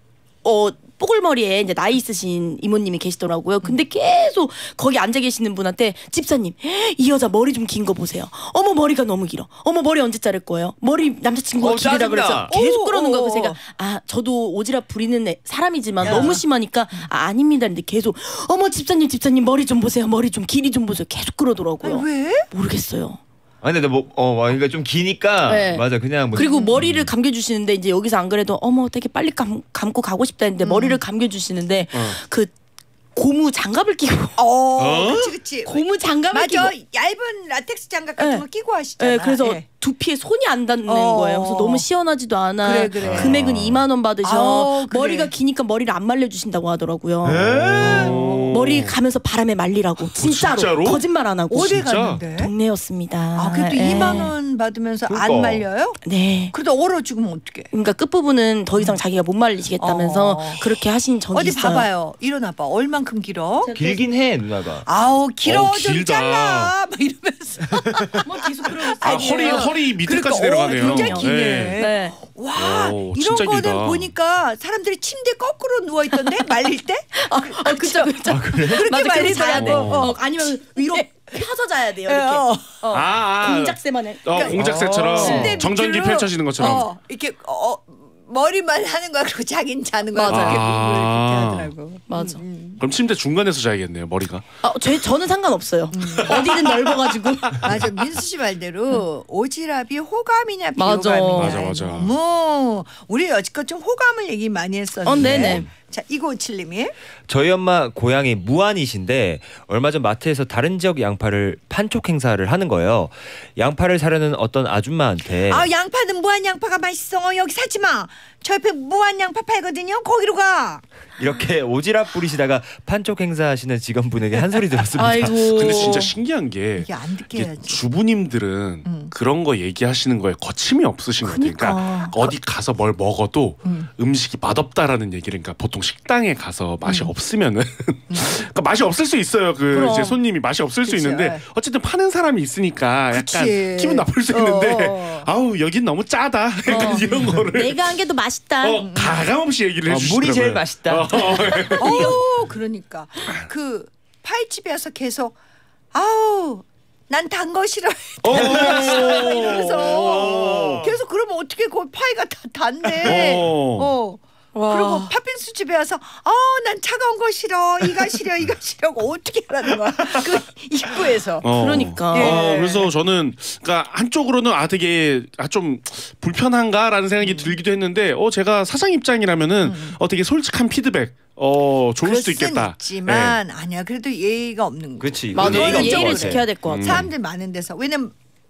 뽀글머리에 이제 나이 있으신 이모님이 계시더라고요. 근데 계속 거기 앉아 계시는 분한테 집사님 이 여자 머리 좀 긴 거 보세요. 어머 머리가 너무 길어. 어머 머리 언제 자를 거예요? 머리 남자친구가 길으라 짜증나. 그래서 계속 그러는 거야. 그래서 제가 저도 오지랖 부리는 사람이지만 너무 심하니까 아닙니다. 근데 계속 어머 집사님 머리 좀 보세요. 머리 좀 길이 좀 보세요. 계속 그러더라고요. 왜? 모르겠어요. 아니 근데 그러니까 좀 기니까 네. 맞아 그냥 그리고 머리를 감겨주시는데 이제 여기서 안 그래도 어머 되게 빨리 감고 가고 싶다 했는데 머리를 감겨주시는데 그 고무 장갑을 끼고 그치. 고무 장갑을 맞아. 끼고 얇은 라텍스 장갑 같은 네. 거 끼고 하시잖아. 네, 그래서 네. 두피에 손이 안 닿는 거예요. 그래서 너무 시원하지도 않아. 그래. 금액은 2만 원 받으셔. 아우, 그래. 머리가 기니까 머리를 안 말려주신다고 하더라고요. 오. 머리 가면서 바람에 말리라고. 진짜로. 거짓말 안 하고. 어디 진짜? 갔는데? 동네였습니다. 그래도 예. 2만 원 받으면서 그러니까. 안 말려요? 네. 그래도 얼어 죽으면 어떡해? 그러니까 끝부분은 더 이상 자기가 못 말리시겠다면서 어. 그렇게 하신 적이 어디 있어요. 봐봐요. 일어나봐. 얼만큼 길어? 길긴 해 누나가. 아우 길어 좀 길다. 잘라 막 이러면서 뭐 계속 그러고 있어요. 허리 밑에까지 그러니까, 내려가네요. 굉장히 기네. 네. 와 오, 이런 진짜 거는 길다. 보니까 사람들이 침대 거꾸로 누워 있던데 말릴 때 그쵸. 그렇게 맞아, 말리더라고. 그래서 해야 돼. 어. 아니면 위로 펴서 자야 돼요. 이렇게. 어. 공작새만 해. 공작새처럼 침대 정전기 밑으로, 펼쳐지는 것처럼. 이렇게 머리만 하는 거야. 그리고 자긴 자는 거야. 맞아. 그렇게 아. 하더라고. 맞아. 그럼 침대 중간에서 자야겠네요. 머리가. 저는 상관없어요. 어디는 넓어가지고. 맞아. 민수 씨 말대로 오지랖이 호감이냐 맞아. 비호감이냐. 맞아. 너무 우리 여지껏 좀 호감을 얘기 많이 했었는데. 네네. 자 2957님이 저희 엄마 고향이 무안이신데 얼마 전 마트에서 다른 지역 양파를 판촉 행사를 하는 거예요. 양파를 사려는 어떤 아줌마한테 양파는 무한 양파가 맛있어. 여기 사지 마. 저 옆에 무한 양파 팔거든요. 거기로 가. 이렇게 오지랖 부리시다가 판촉 행사하시는 직원분에게 한 소리 들었습니다. 아이고. 근데 진짜 신기한 게 이게 안 듣게 이게 해야지. 주부님들은 그런 거 얘기하시는 거에 거침이 없으신 것 같아요. 그러니까 어디 가서 뭘 먹어도 음식이 맛없다라는 얘기를 그러니까 보통 식당에 가서 맛이 없으면은 그러니까 맛이 없을 수 있어요. 그럼. 이제 손님이 맛이 없을 수 그치. 있는데 어쨌든 파는 사람이 있으니까 약간 그치. 기분 나쁠 수 있는데 아우 여긴 너무 짜다. 약간 이런 거를 내가 한 게 더 맛있다. 가감없이 얘기를 해주시더라고요. 물이 제일 맛있다. 그러니까 그 파이집에 와서 계속 난 단 거 싫어. 이러면서 계속 그러면 어떻게 그 파이가 다 단데. 그리고 팥빙수 집에 와서 난 차가운 거 싫어. 이가 싫어. 어떻게 하라는 거야. 그 입구에서. 그러니까. 그래서 저는 그러니까 한쪽으로는 되게 좀 불편한가라는 생각이 들기도 했는데 제가 사장 입장이라면은 되게 솔직한 피드백 좋을 수도 있겠다. 있지만 아니야. 그래도 예의가 없는 거. 그렇지. 맞아. 예의가 없는 예의를 것 같아. 지켜야 될 것 같아. 사람들 많은 데서 왜냐면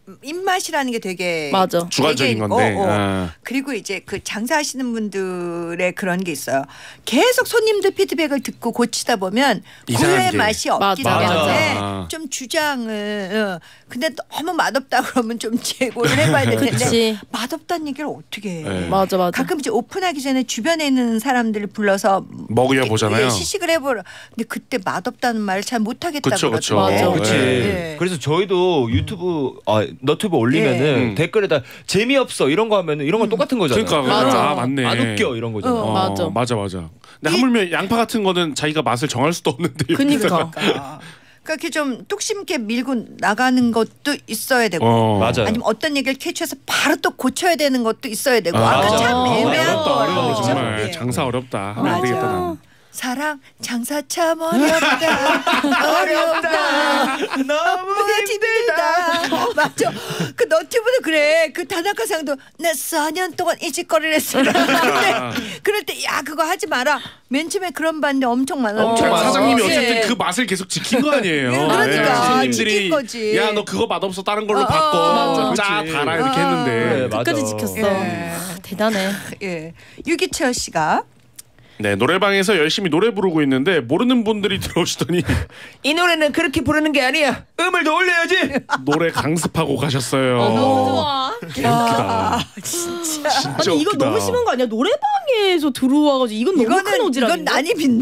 입맛이라는 게 되게 맞아. 주관적인 되게 건데. 아. 그리고 이제 그 장사하시는 분들의 그런 게 있어요. 계속 손님들 피드백을 듣고 고치다 보면 이상한 고유의 게. 맛이 없기 맞아. 때문에 맞아. 좀 주장을 근데 너무 맛없다 그러면 좀 재고를 해봐야 되는데 그치. 맛없다는 얘기를 어떻게 해. 네. 맞아. 가끔 이제 오픈하기 전에 주변에 있는 사람들을 불러서 먹여보잖아요. 예, 시식을 해보라. 근데 그때 맛없다는 말을 잘 못하겠다 그쵸, 그쵸. 그러던데. 맞아. 그치. 네. 그래서 저희도 유튜브 너튜브 올리면은 네. 댓글에다 재미없어 이런 거 하면은 이런 건 똑같은 거잖아요. 그러니까 맞아. 아 맞네. 안 웃겨 이런 거잖아. 맞아. 근데 하물며 양파 같은 거는 자기가 맛을 정할 수도 없는데. 그니까. 그러니까 이렇게 좀 뚝심 있게 밀고 나가는 것도 있어야 되고 맞아요. 아니면 어떤 얘기를 캐치해서 바로 또 고쳐야 되는 것도 있어야 되고 아, 아까 맞아. 참 애매한 어렵다 어려워 거예요. 정말. 예. 장사 어렵다. 하면 안 되겠다 나는. 사랑 장사 참 어렵다 어렵다 너무 힘들다 맞아 그 너튜브도 그래 그 다나카상도 나 4년 동안 이 짓거리를 했어 근데 그럴 때 야 그거 하지 마라 맨 처음에 그런 반대 엄청 많아 엄청 많아. 사장님이 예. 어쨌든 그 맛을 계속 지킨 거 아니에요. 그러니까, 예. 지킨 거지. 야 너 그거 맛없어 다른 걸로 맞아. 바꿔. 짜 그치. 달아 이렇게 했는데. 그래, 맞아. 끝까지 지켰어. 예. 대단해. 예. 유기철 씨가 네 노래방에서 열심히 노래 부르고 있는데 모르는 분들이 들어오시더니 이 노래는 그렇게 부르는 게 아니야. 음을 더 올려야지. 노래 강습하고 가셨어요. 좋아. 개웃기다. 진짜 진짜 아니 이거 웃기다. 너무 심한 거 아니야? 노래방에서 들어와가지고 이건 너무 큰 오지랖인데. 이건 난입인데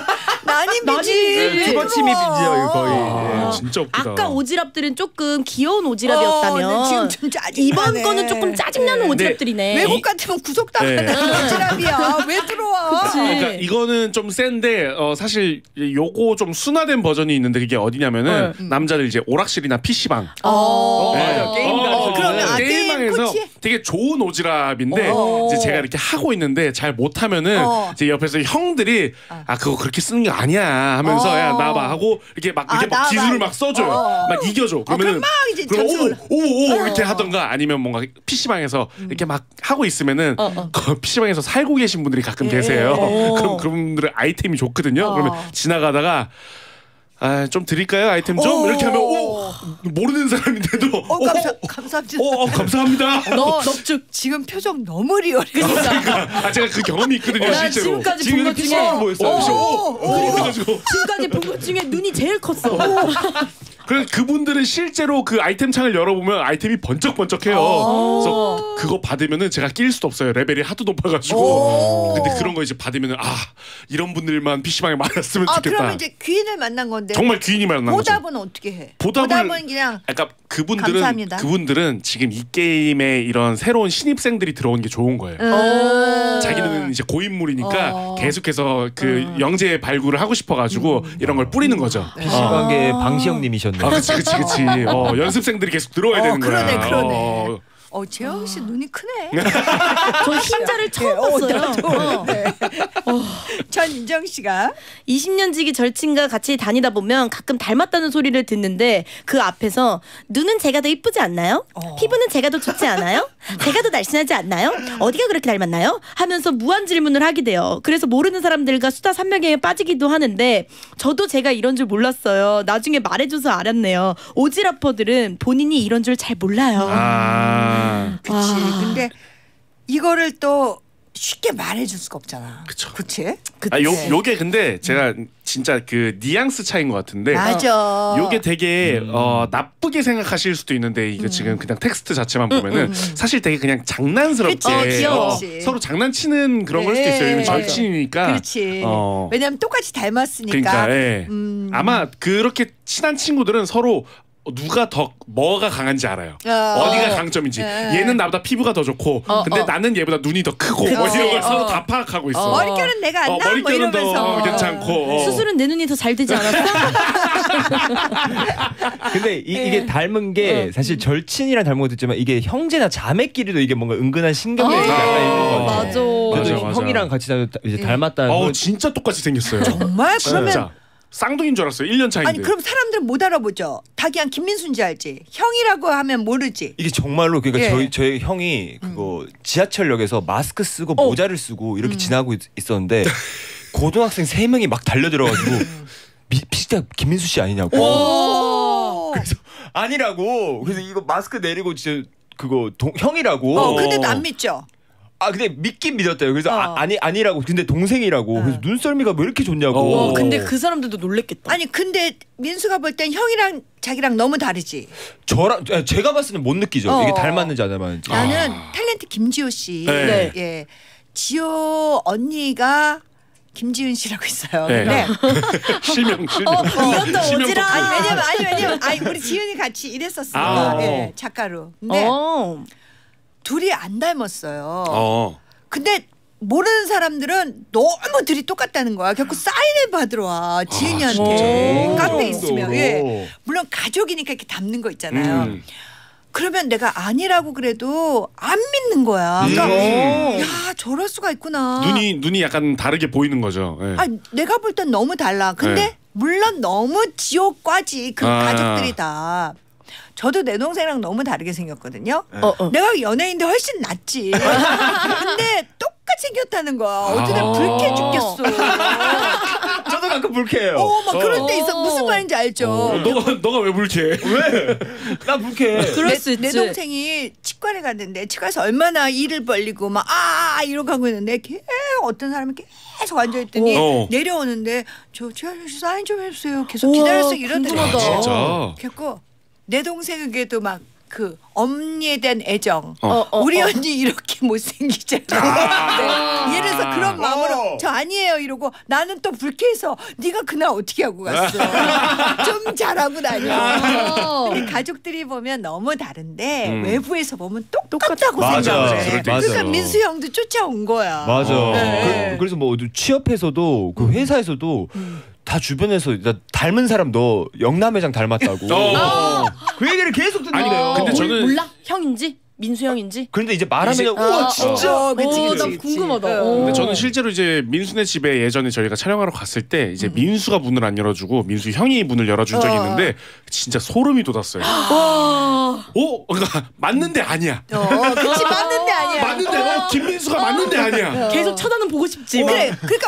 난입이지 주거 침입이죠 이거 거의. 아, 진짜 웃기다. 아까 오지랖들은 조금 귀여운 오지랖이었다면 지금 좀 짜증나네. 이번 거는 조금 짜증나는 네. 오지랖들이네. 외국 같으면 구속당하는 네. 오지랖이야 왜 들어와 그치. 그러니까 이거는 좀 센데 사실 요거 좀 순화된 버전이 있는데 그게 어디냐면은 남자들 이제 오락실이나 PC방 맞아. 게임 가르쳐주는. 그러면 아, 게임 게임방에서 코치? 되게 좋은 오지랖인데 이제 제가 이렇게 하고 있는데 잘 못하면은 이제 옆에서 형들이 아 그거 그렇게 쓰는 게 아니야 하면서 야 나봐 하고 이렇게 막 아, 이렇게 막 나와봐. 기술을 막 써줘요 막 이겨줘 그럼 그러면은 막 이제 그럼 점수 올라. 오오오 이렇게 하던가 아니면 뭔가 PC방에서 이렇게 막 하고 있으면은 그 PC방에서 살고 계신 분들이 가끔 계세요 그럼 그분들의 아이템이 좋거든요 그러면 지나가다가 아, 좀 드릴까요? 아이템 좀? 이렇게 하면 모르는 사람인데도 감사합니다. 감사합니다. 넙죽. 지금 표정 너무 리얼해. 아, 제가 그 경험이 있거든요, 난 실제로. 지금까지 본 것 중에 PC방 보였어요. 그래가지고 지금까지 본 것 중에 눈이 제일 컸어. 그래서 그분들은 실제로 그 아이템 창을 열어보면 아이템이 번쩍번쩍해요. 그래서 그거 받으면은 제가 낄 수도 없어요. 레벨이 하도 높아가지고. 근데 그런 거 이제 받으면은 아 이런 분들만 PC방에 많았으면 아 좋겠다. 그러면 이제 귀인을 만난 건데. 정말 귀인이 만난 거죠. 보답은 어떻게 해? 보답은 그냥 그러니까 감사합니다. 그분들은 지금 이 게임에 이런 새로운 신입생들이 들어온 게 좋은 거예요. 자기는 이제 고인물이니까 계속해서 그 영재 발굴을 하고 싶어가지고 이런 걸 뿌리는 거죠. PC방계 방시영님이셨네. 아, 그치. 연습생들이 계속 들어와야 되는 거야. 그러네. 재영 씨 눈이 크네. 저 흰자를 처음 봤어요. 전인정 씨가 20년 지기 절친과 같이 다니다 보면 가끔 닮았다는 소리를 듣는데 그 앞에서 눈은 제가 더 이쁘지 않나요? 피부는 제가 더 좋지 않아요? 제가 더 날씬하지 않나요? 어디가 그렇게 닮았나요? 하면서 무한 질문을 하게 돼요. 그래서 모르는 사람들과 수다 산명에 빠지기도 하는데 저도 제가 이런 줄 몰랐어요. 나중에 말해줘서 알았네요. 오지라퍼들은 본인이 이런 줄 잘 몰라요. 그치. 근데 이거를 또 쉽게 말해줄 수가 없잖아. 그쵸. 그치? 아, 요게 근데 제가 진짜 그 뉘앙스 차이인 것 같은데. 맞아. 요게 되게 나쁘게 생각하실 수도 있는데 이거 지금 그냥 텍스트 자체만 보면은 사실 되게 그냥 장난스럽게 그치. 귀여워. 서로 장난치는 그런 걸 수도 있어요. 왜냐면 맞아. 절친이니까. 그렇지. 왜냐면 똑같이 닮았으니까. 그러니까 예. 아마 그렇게 친한 친구들은 서로 누가 더 뭐가 강한지 알아요. 어디가 강점인지. 얘는 나보다 피부가 더 좋고, 근데 나는 얘보다 눈이 더 크고, 뭐 이런 걸 서로 다 파악하고 있어. 머릿결은 내가 안 나? 머릿결은 뭐 이러면서. 더 괜찮고. 수술은 내 눈이 더 잘 되지 않았어? 근데 이게 닮은 게 사실 절친이랑 닮은 것도 있지만 이게 형제나 자매끼리도 이게 뭔가 은근한 신경이 약간 있는 거 같아요. 맞아. 그래도 맞아. 형이랑 같이 다녀도 이제 닮았다는 건 진짜 똑같이 생겼어요. 정말? 그러면 진짜. 쌍둥이인 줄 알았어요. 1년 차인데. 아니 그럼 사람들은 못 알아보죠. 다기한 김민수인지 알지. 형이라고 하면 모르지. 이게 정말로 그러니까 예. 저희 형이 그거 지하철역에서 마스크 쓰고 모자를 쓰고 이렇게 지나고 있었는데 고등학생 3명이 막 달려들어가지고 비슷한 김민수 씨 아니냐고. 그래서 아니라고. 그래서 이거 마스크 내리고 진짜 그거 형이라고. 근데도 안 믿죠. 근데 믿긴 믿었대요. 그래서 아니라고. 근데 동생이라고. 그래서 눈썰미가 왜 이렇게 좋냐고. 근데 그 사람들도 놀랬겠다. 아니 근데 민수가 볼 땐 형이랑 자기랑 너무 다르지. 제가 봤을 땐 못 느끼죠. 이게 닮았는지 안 닮았는지. 나는 탤런트 김지호 씨. 네. 예. 지호 언니가 김지은 씨라고 있어요. 네. 근데 실명. 이것도 실명 오지랖. 왜냐면 우리 지은이 같이 일했었어요. 예, 작가로. 근데 둘이 안 닮았어요. 근데 모르는 사람들은 너무 둘이 똑같다는 거야. 결국 사인을 받으러 와 지은이한테 카페에 있으면. 예. 물론 가족이니까 이렇게 닮는 거 있잖아요. 그러면 내가 아니라고 그래도 안 믿는 거야. 그러니까 야 저럴 수가 있구나. 눈이 약간 다르게 보이는 거죠. 네. 내가 볼 땐 너무 달라. 근데 네. 물론 너무 지옥과지 그 가족들이 다. 저도 내 동생이랑 너무 다르게 생겼거든요. 내가 연예인인데 훨씬 낫지. 근데 똑같이 생겼다는 거야. 어쩌다 불쾌 죽겠어. 저도 가끔 불쾌해요. 막 그럴 때 있어. 무슨 말인지 알죠? 너가 왜 불쾌해? 왜? 나 불쾌해. 그럴 수 있지. 내 동생이 치과를 갔는데 치과에서 얼마나 이를 벌리고 막 이러고 하고 있는데 어떤 사람이 계속 앉아있더니 내려오는데 저 최하정 씨 사인 좀 해주세요. 계속 기다렸어 이러더라고요. 진짜? 그래서 내 동생에게도 막 그 언니에 대한 애정. 우리 언니 이렇게 못생기잖아. 네. 예를 들어서 그런 마음으로 저 아니에요 이러고 나는 또 불쾌해서 네가 그날 어떻게 하고 갔어. 좀 잘하고 다녀. 근데 가족들이 보면 너무 다른데 외부에서 보면 똑같다고 생각을 해. 그러니까 민수 형도 쫓아온 거야. 맞아. 네. 그래서 뭐 취업해서도 그 회사에서도 다 주변에서 닮은 사람 너 영남회장 닮았다고. 그 얘기를 계속 듣는데요. 근데 저는 몰라? 형인지? 민수 형인지? 그런데 이제 말하면 우와 진짜. 나 궁금하다. 근데 저는 실제로 이제 민수네 집에 예전에 저희가 촬영하러 갔을 때 이제 민수가 문을 안 열어주고 민수 형이 문을 열어준 적이 있는데 진짜 소름이 돋았어요. 그러니까 맞는데 아니야. 그치 맞는데 아니야. 맞는데 김민수가 맞는데 아니야. 계속 쳐다는 보고 싶지. 그래. 그러니까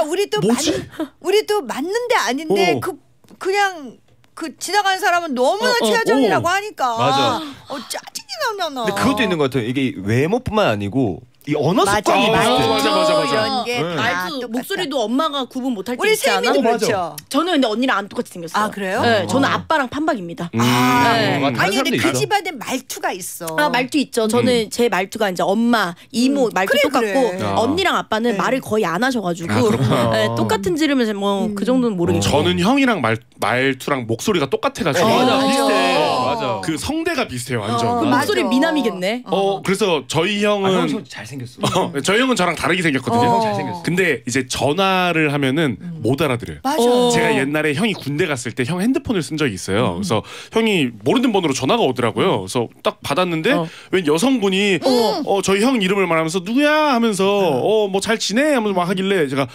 우리도 맞는데 아닌데 그냥 그 지나가는 사람은 너무나 최하정이라고 하니까 맞아. 짜증이 나잖아. 근데 그것도 있는 것 같아요. 이게 외모뿐만 아니고 이 언어 습관이 비슷해. 맞아. 이런 게 다 말도 똑같다. 목소리도 엄마가 구분 못할 때 우리 있지 않아? 세미도 그렇죠. 저는 근데 언니랑 안 똑같이 생겼어요. 아 그래요? 네, 저는 아빠랑 판박입니다. 네. 아니 근데 그 집안에 말투가 있어. 말투 있죠. 저는 제 말투가 이제 엄마, 이모 말투 그래, 똑같고 그래. 언니랑 아빠는 말을 거의 안 하셔가지고 똑같은 지르면서 뭐 그 정도는 모르겠어요. 저는 형이랑 말투랑 목소리가 똑같아가지고 맞아 비슷해. 맞아. 그 성대가 비슷해요 완전. 그럼 목소리 미남이겠네. 그래서 저희 형은 형 잘생겼어. 저희 형은 저랑 다르게 생겼거든요. 형 잘생겼어. 근데 이제 전화를 하면은 못 알아들어요. 맞아. 제가 옛날에 형이 군대 갔을 때 형 핸드폰을 쓴 적이 있어요. 그래서 형이 모르는 번호로 전화가 오더라고요. 그래서 딱 받았는데 웬 여성분이 저희 형 이름을 말하면서 누구야 하면서 뭐 잘 지내 하면서 막 하길래 제가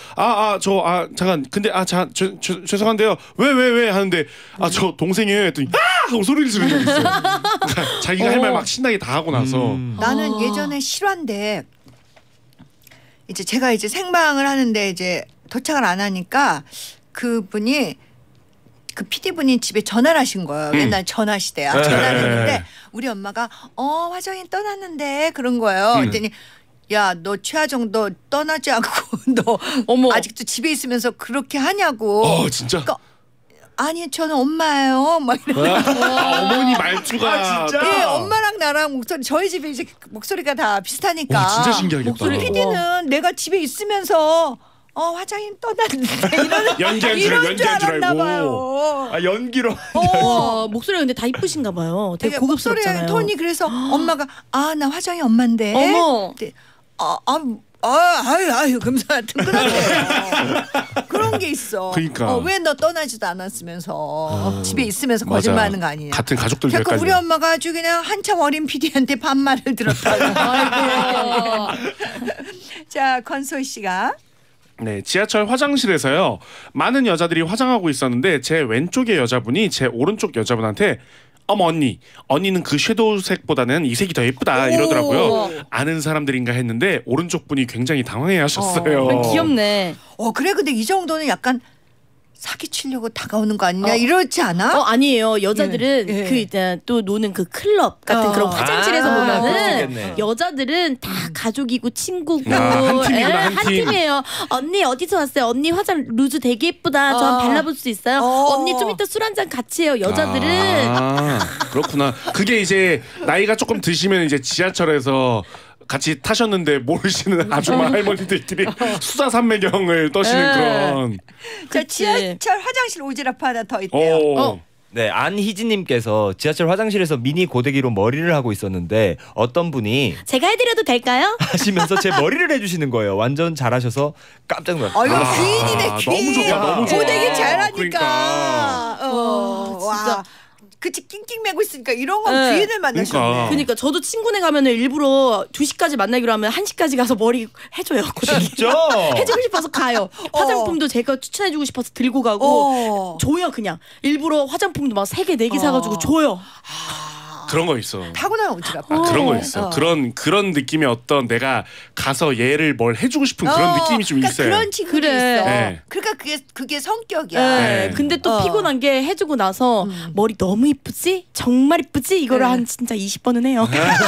잠깐 근데 죄송한데요. 왜 하는데 저 동생이에요 했더니 하고 소리를 지르는 적이 있어요. 그러니까 자기가 할 말 막 신나게 다 하고 나서 나는 예전에 실화인데 이제 제가 이제 생방을 하는데 이제 도착을 안 하니까 그분이 그 PD분이 집에 전화를 하신 거예요. 옛날 전화 시대야. 전화를 했는데 우리 엄마가 화정이 떠났는데 그런 거예요. 그랬더니 야, 너 최하정 너 떠나지 않고 너 아직도 집에 있으면서 그렇게 하냐고. 진짜? 그러니까 아니 저는 엄마예요. 막 어머니 말투가 진짜? 네, 엄마랑 나랑 목소리 저희 집에 이제 목소리가 다 비슷하니까. 진짜 신기하겠다. PD는 내가 집에 있으면서 화장인 떠났는데 이런 줄 알았나 봐요. 연기로. 목소리가 근데 다 이쁘신가 봐요. 되게 고급스럽잖아요. 목소리 톤이 그래서 엄마가 나 화장이 엄마인데. 어머. 아유 금사 든든하대요. 그런 게 있어. 그러니까. 왜 너 떠나지도 않았으면서 집에 있으면서 거짓말하는 거 아니냐. 같은 가족들 그러니까 헷갈려. 우리 엄마가 아주 그냥 한참 어린 PD한테 반말을 들었다고. 자 권소희 씨가. 네, 지하철 화장실에서요. 많은 여자들이 화장하고 있었는데 제 왼쪽의 여자분이 제 오른쪽 여자분한테 어머 언니는 그 섀도우색보다는 이 색이 더 예쁘다 이러더라고요. 아는 사람들인가 했는데 오른쪽 분이 굉장히 당황해하셨어요. 귀엽네. 그래 근데 이 정도는 약간 사기치려고 다가오는 거 아니냐 이렇지 않아? 아니에요. 여자들은 예. 그 이제 또 노는 그 클럽 같은 그런 화장실에서 그럴 수 보면은 있겠네. 여자들은 다 가족이고 친구고 한 팀이구나, 한 팀. 팀이에요. 언니 어디서 왔어요? 언니 화장 루즈 되게 예쁘다. 저 한번 발라볼 수 있어요? 언니 좀 이따 술 한잔 같이 해요. 여자들은 그렇구나. 그게 이제 나이가 조금 드시면 이제 지하철에서 같이 타셨는데 모르시는 아줌마 할머니들끼리 수사 산매경을 떠시는 그런. 자, 지하철 화장실 오지랖 하나 더 있대요. 네, 안희진님께서 지하철 화장실에서 미니 고데기로 머리를 하고 있었는데 어떤 분이 제가 해드려도 될까요? 하시면서 제 머리를 해주시는 거예요. 완전 잘하셔서 깜짝 놀랐어요. 이거 귀인이네, 귀인. 너무 좋다, 너무 좋아. 고데기 잘하니까. 그러니까. 와. 그치, 낑낑 매고 있으니까 이런 건 네. 귀인을 만나셨네. 그러니까 저도 친구네 가면은 일부러 2시까지 만나기로 하면 1시까지 가서 머리 해줘요. 진짜? 해주고 싶어서 가요. 화장품도 제가 추천해주고 싶어서 들고 가고 줘요. 그냥 일부러 화장품도 막 3개 4개 사가지고 줘요. 그런 거 있어. 타고난 오지랖. 그런 거 있어. 그런 느낌의 어떤 내가 가서 얘를 뭘 해주고 싶은 그런 느낌이 좀 그러니까 있어요. 그런 친구도 그래. 있어. 네. 그러니까 그게 성격이야. 네. 근데 또 피곤한 게 해주고 나서 머리 너무 이쁘지? 정말 이쁘지? 이거를 한 진짜 20번은 해요.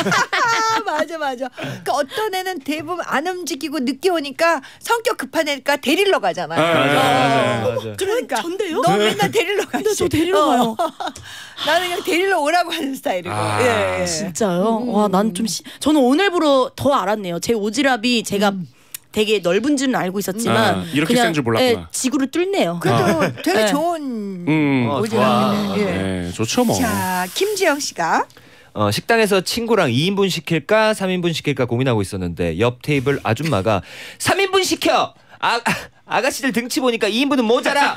맞아. 그러니까 어떤 애는 대부분 안 움직이고 늦게 오니까 성격 급한 애니까 데리러 가잖아. 맞아. 그러니까 전데요? 너 맨날 데리러 가지. 근데 저 데리러 가요. 나는 그냥 데리러 오라고 하는 스타일이고. 예. 진짜요? 와, 난 좀 저는 오늘부로 더 알았네요. 제 오지랖이 제가 되게 넓은 줄은 알고 있었지만 이렇게 센 줄 몰랐구나. 예, 지구를 뚫네요. 그래도 되게 네. 좋은 좋아. 오지랖이네. 예. 네, 좋죠 뭐. 자, 김지영 씨가 식당에서 친구랑 2인분 시킬까 3인분 시킬까 고민하고 있었는데 옆 테이블 아줌마가 3인분 시켜. 아가씨들 등치 보니까 2인분은 모자라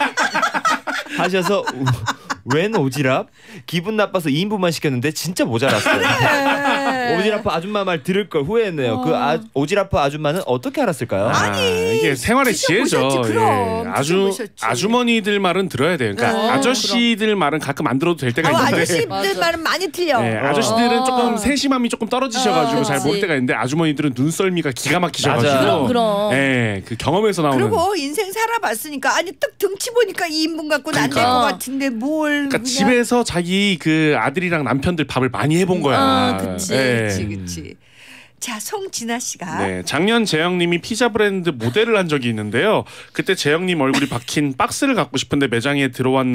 하셔서 웬 오지랖? 기분 나빠서 2인분만 시켰는데 진짜 모자랐어요. 오지랖 아줌마 말 들을 걸 후회했네요. 그 오지랖 아줌마는 어떻게 알았을까요? 아니, 이게 생활의 지혜죠. 드셔보셨지, 그럼. 드셔보셨지. 아주머니들 말은 들어야 돼요. 그러니까 아저씨들 말은 가끔 안 들어도 될 때가 있는데. 아저씨들 말은 많이 틀려. 네, 아저씨들은 조금 세심함이 조금 떨어지셔가지고 잘 모를 때가 있는데 아주머니들은 눈썰미가 기가 막히셔가지고. 그럼. 네, 그 경험에서 나오는. 그리고 인생 살아봤으니까 아니 딱 등치 보니까 2인분 갖고는 안 될 것 같은데 뭘 그러니까 그냥. 집에서 자기 그 아들이랑 남편들 밥을 많이 해본 거야. 그치. 네. 그치. 자, 송진아 씨가 네, 작년 재영님이 피자 브랜드 모델을 한 적이 있는데요. 그때 재영님 얼굴이 박힌 박스를 갖고 싶은데 매장에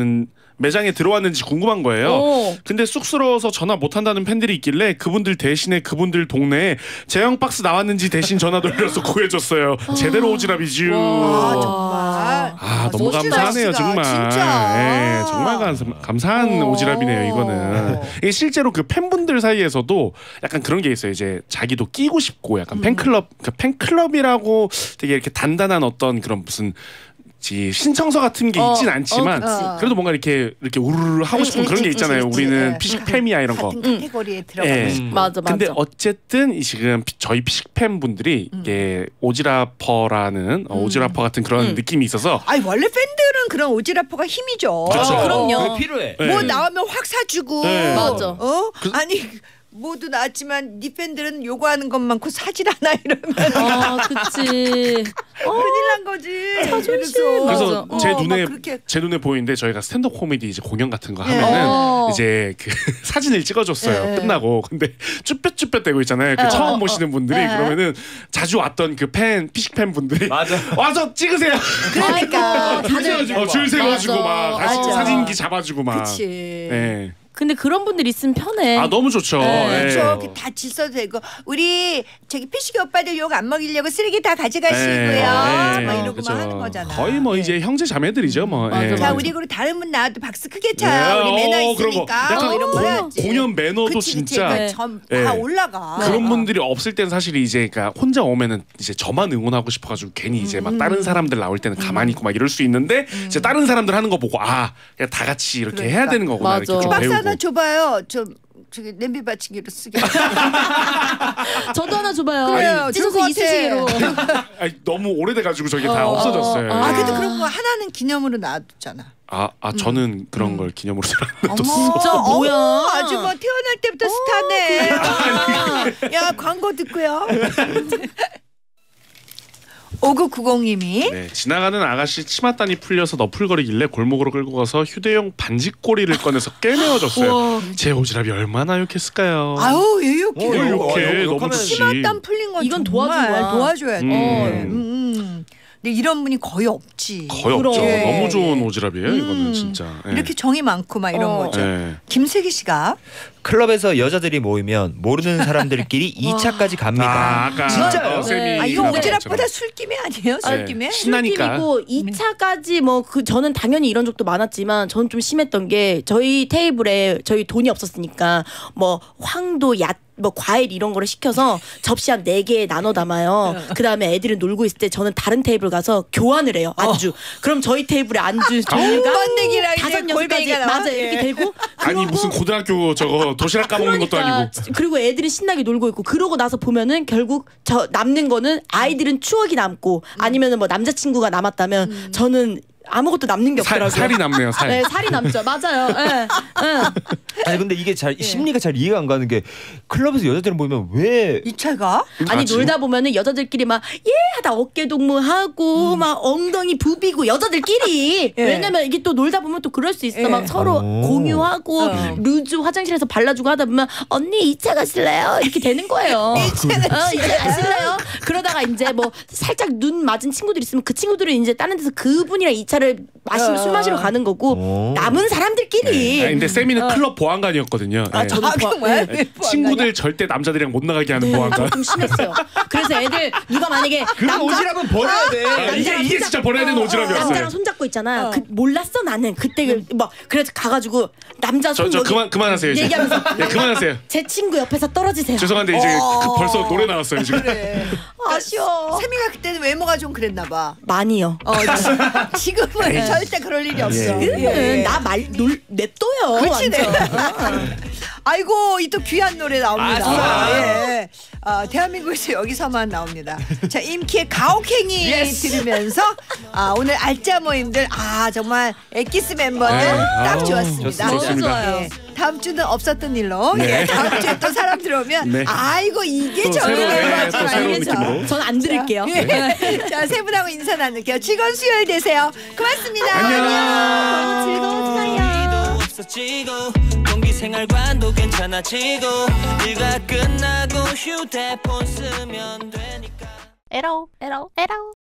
들어왔는지 궁금한 거예요. 근데 쑥스러워서 전화 못 한다는 팬들이 있길래 그분들 대신에 그분들 동네에 재영 박스 나왔는지 대신 전화 돌려서 구해줬어요. 제대로 오지랖이지요. 너무 송진아 감사하네요, 씨가 정말. 진짜. 네, 정말 감사한 오지랖이네요, 이거는. 이게 실제로 그 팬분들 사이에서도 약간 그런 게 있어요. 이제 자기도 끼고 싶고 약간 팬클럽이라고 되게 이렇게 단단한 어떤 그런 무슨 신청서 같은 게 있진 않지만 그래도 뭔가 이렇게 우르르 하고 싶은 그런 게 있잖아요. 우리는 피식팸이야 이런 거. 같은 카테고리에 들어가고 싶어. 맞아. 근데 어쨌든 지금 저희 피식팸 분들이 이게 오지라퍼라는 오지라퍼 같은 그런 느낌이 있어서 아니 원래 팬들은 그런 오지랖퍼가 힘이죠. 그렇죠. 그럼요. 필요해. 뭐 나오면 확 사주고. 네. 맞아. 아니 모두 나왔지만 네 팬들은 요구하는 것 많고 사질 않아 이러면 그치. 큰일 난 거지. 자존심. 그래서 맞아. 제 눈에 보이는데 저희가 스탠드업 코미디 이제 공연 같은 거 하면은 이제 그 사진을 찍어줬어요. 끝나고 근데 쭈뼛쭈뼛 대고 있잖아요. 그 처음 보시는 분들이 그러면은 자주 왔던 그 피식팬 분들이 맞아. 와서 찍으세요. 그러니까 줄 세워주고 막 다시 맞아. 사진기 잡아주고 막. 그치. 네. 근데 그런 분들 있으면 편해. 너무 좋죠. 그렇죠. 다 질서도 되고 우리 저기 피식이 오빠들 욕 안 먹이려고 쓰레기 다 가져가시고요. 막 이러고만 하는 거잖아. 거의 뭐 이제 형제 자매들이죠, 뭐. 자, 우리 그리고 다른 분 나와도 박수 크게 쳐. 우리 매너 있으니까. 약간 이런 거 해야지. 공연 매너도 진짜 다 올라가. 그런 분들이 없을 때는 사실 이제 그러니까 혼자 오면은 이제 저만 응원하고 싶어가지고 괜히 이제 막 다른 사람들 나올 때는 가만히 있고 막 이럴 수 있는데 이제 다른 사람들 하는 거 보고 그냥 다 같이 이렇게 해야 되는 거구나 이렇게 좀 박스 배우고. 하나 줘봐요. 좀 저기 냄비 받치기로 쓰게. 저도 하나 줘봐요. 그래요. 찢어서 좋을 것 이쑤시개로. 아니, 너무 오래돼가지고 저게 다 없어졌어요. 그래도 그런 거 하나는 기념으로 놔두잖아. 저는 그런 걸 기념으로 놔뒀어. 진짜 뭐야? 아주 뭐 태어날 때부터 스타네. 야 광고 듣고요. 5990님이 네, 지나가는 아가씨 치맛단이 풀려서 너풀거리길래 골목으로 끌고 가서 휴대용 반지꼬리를 꺼내서 깨매어줬어요. 제 오지랖이 얼마나 욕했을까요? 아우 유혹해. 뭘 욕해? 너무 욕하면 좋지. 치맛단 풀린 건 이건 정말 도와준 거야. 도와줘야 돼. 근데 이런 분이 거의 없지. 거의 없죠. 예. 너무 좋은 오지랖이에요. 이거는 진짜. 예. 이렇게 정이 많고 막 이런 거죠. 예. 김슬기 씨가 클럽에서 여자들이 모이면 모르는 사람들끼리 2차까지 갑니다. 아까 진짜요? 쌤이 아 이거 그런 오지랖보다 것처럼. 술김에 아니에요? 네. 술김에? 신나니까. 술김이고 2차까지 뭐 그 저는 당연히 이런 적도 많았지만 저는 좀 심했던 게 저희 테이블에 저희 돈이 없었으니까 뭐 황도 뭐 과일 이런 거를 시켜서 접시 한 4개 나눠 담아요. 그다음에 애들은 놀고 있을 때 저는 다른 테이블 가서 교환을 해요. 안주. 그럼 저희 테이블에 안주 종류가 번데기랑 이제 5-6가지 골뱅이가 나와? 맞아요. 이렇게 예. 되고 아니 그러고 무슨 고등학교 저거 도시락 까먹는 것도 아니고. 그리고 애들은 신나게 놀고 있고 그러고 나서 보면은 결국 저 남는 거는 아이들은 추억이 남고 아니면은 뭐 남자친구가 남았다면 저는 아무것도 남는 게 없더라고요. 살이 남네요. 살. 네, 살이 남죠. 맞아요. 네. 아니 근데 이게 심리가 잘 이해가 안 가는 게 클럽에서 여자들이 모이면 왜 이 차가? 아니 맞지? 놀다 보면은 여자들끼리 막 예 하다 어깨 동무하고 막 엉덩이 부비고 여자들끼리 예. 왜냐면 이게 또 놀다 보면 또 그럴 수 있어. 예. 막 서로 오. 공유하고 루즈 화장실에서 발라주고 하다 보면 언니 2차 가실래요? 이렇게 되는 거예요. 2차 가실래요? 그러다가 이제 뭐 살짝 눈 맞은 친구들 있으면 그 친구들은 이제 다른 데서 그분이랑 2차를 마시면 술 마시러 가는 거고 오. 남은 사람들끼리 아니, 근데 세미는 클럽 보안관이었거든요. 아, 예. 저도 아 그럼 뭐야? 친구들 절대 남자들이랑 못 나가게 하는 보안관. 좀 심했어요. 그래서 애들 누가 만약에 그럼 오지랖은 버려야 돼. 아, 이게 진짜 버려야 되는 오지랖이었어요. 남자랑 손잡고 있잖아요. 그 몰랐어 나는 그때 막 그래서 가가지고 남자 손 저 여기 그만하세요 이제. 얘기하면서 네, 그만하세요. 제 친구 옆에서 떨어지세요. 죄송한데 이제 벌써 노래 나왔어요 지금. 그래. 아쉬워. 세미가 그때는 외모가 좀 그랬나 봐. 많이요. 지금은 절대 그럴 일이 없어. 예. 나말 냅둬요. 그치, 완전. 아이고 이 또 귀한 노래 나옵니다. 좋아요. 예. 대한민국에서 여기서만 나옵니다. 자 임키의 가혹행위 들으면서 오늘 알짜 모임들 정말 엑기스 멤버들 딱 아우, 좋았습니다. 좋습니다. 예. 다음 주는 없었던 일로 네. 다음 주에 또 사람 들어오면 네. 아이고 이게 또 저희 새로운, 멤버지 또 새로운 알겠죠? 느낌으로. 전 안 들을게요. 자, 세 분하고 인사 나눌게요. 즐거운 수요일 되세요. 고맙습니다. 안녕. 즐거웠어요. 없어지고 공기 생활관도 괜찮아지고 일과 끝나고 휴대폰 쓰면 되니까 에러.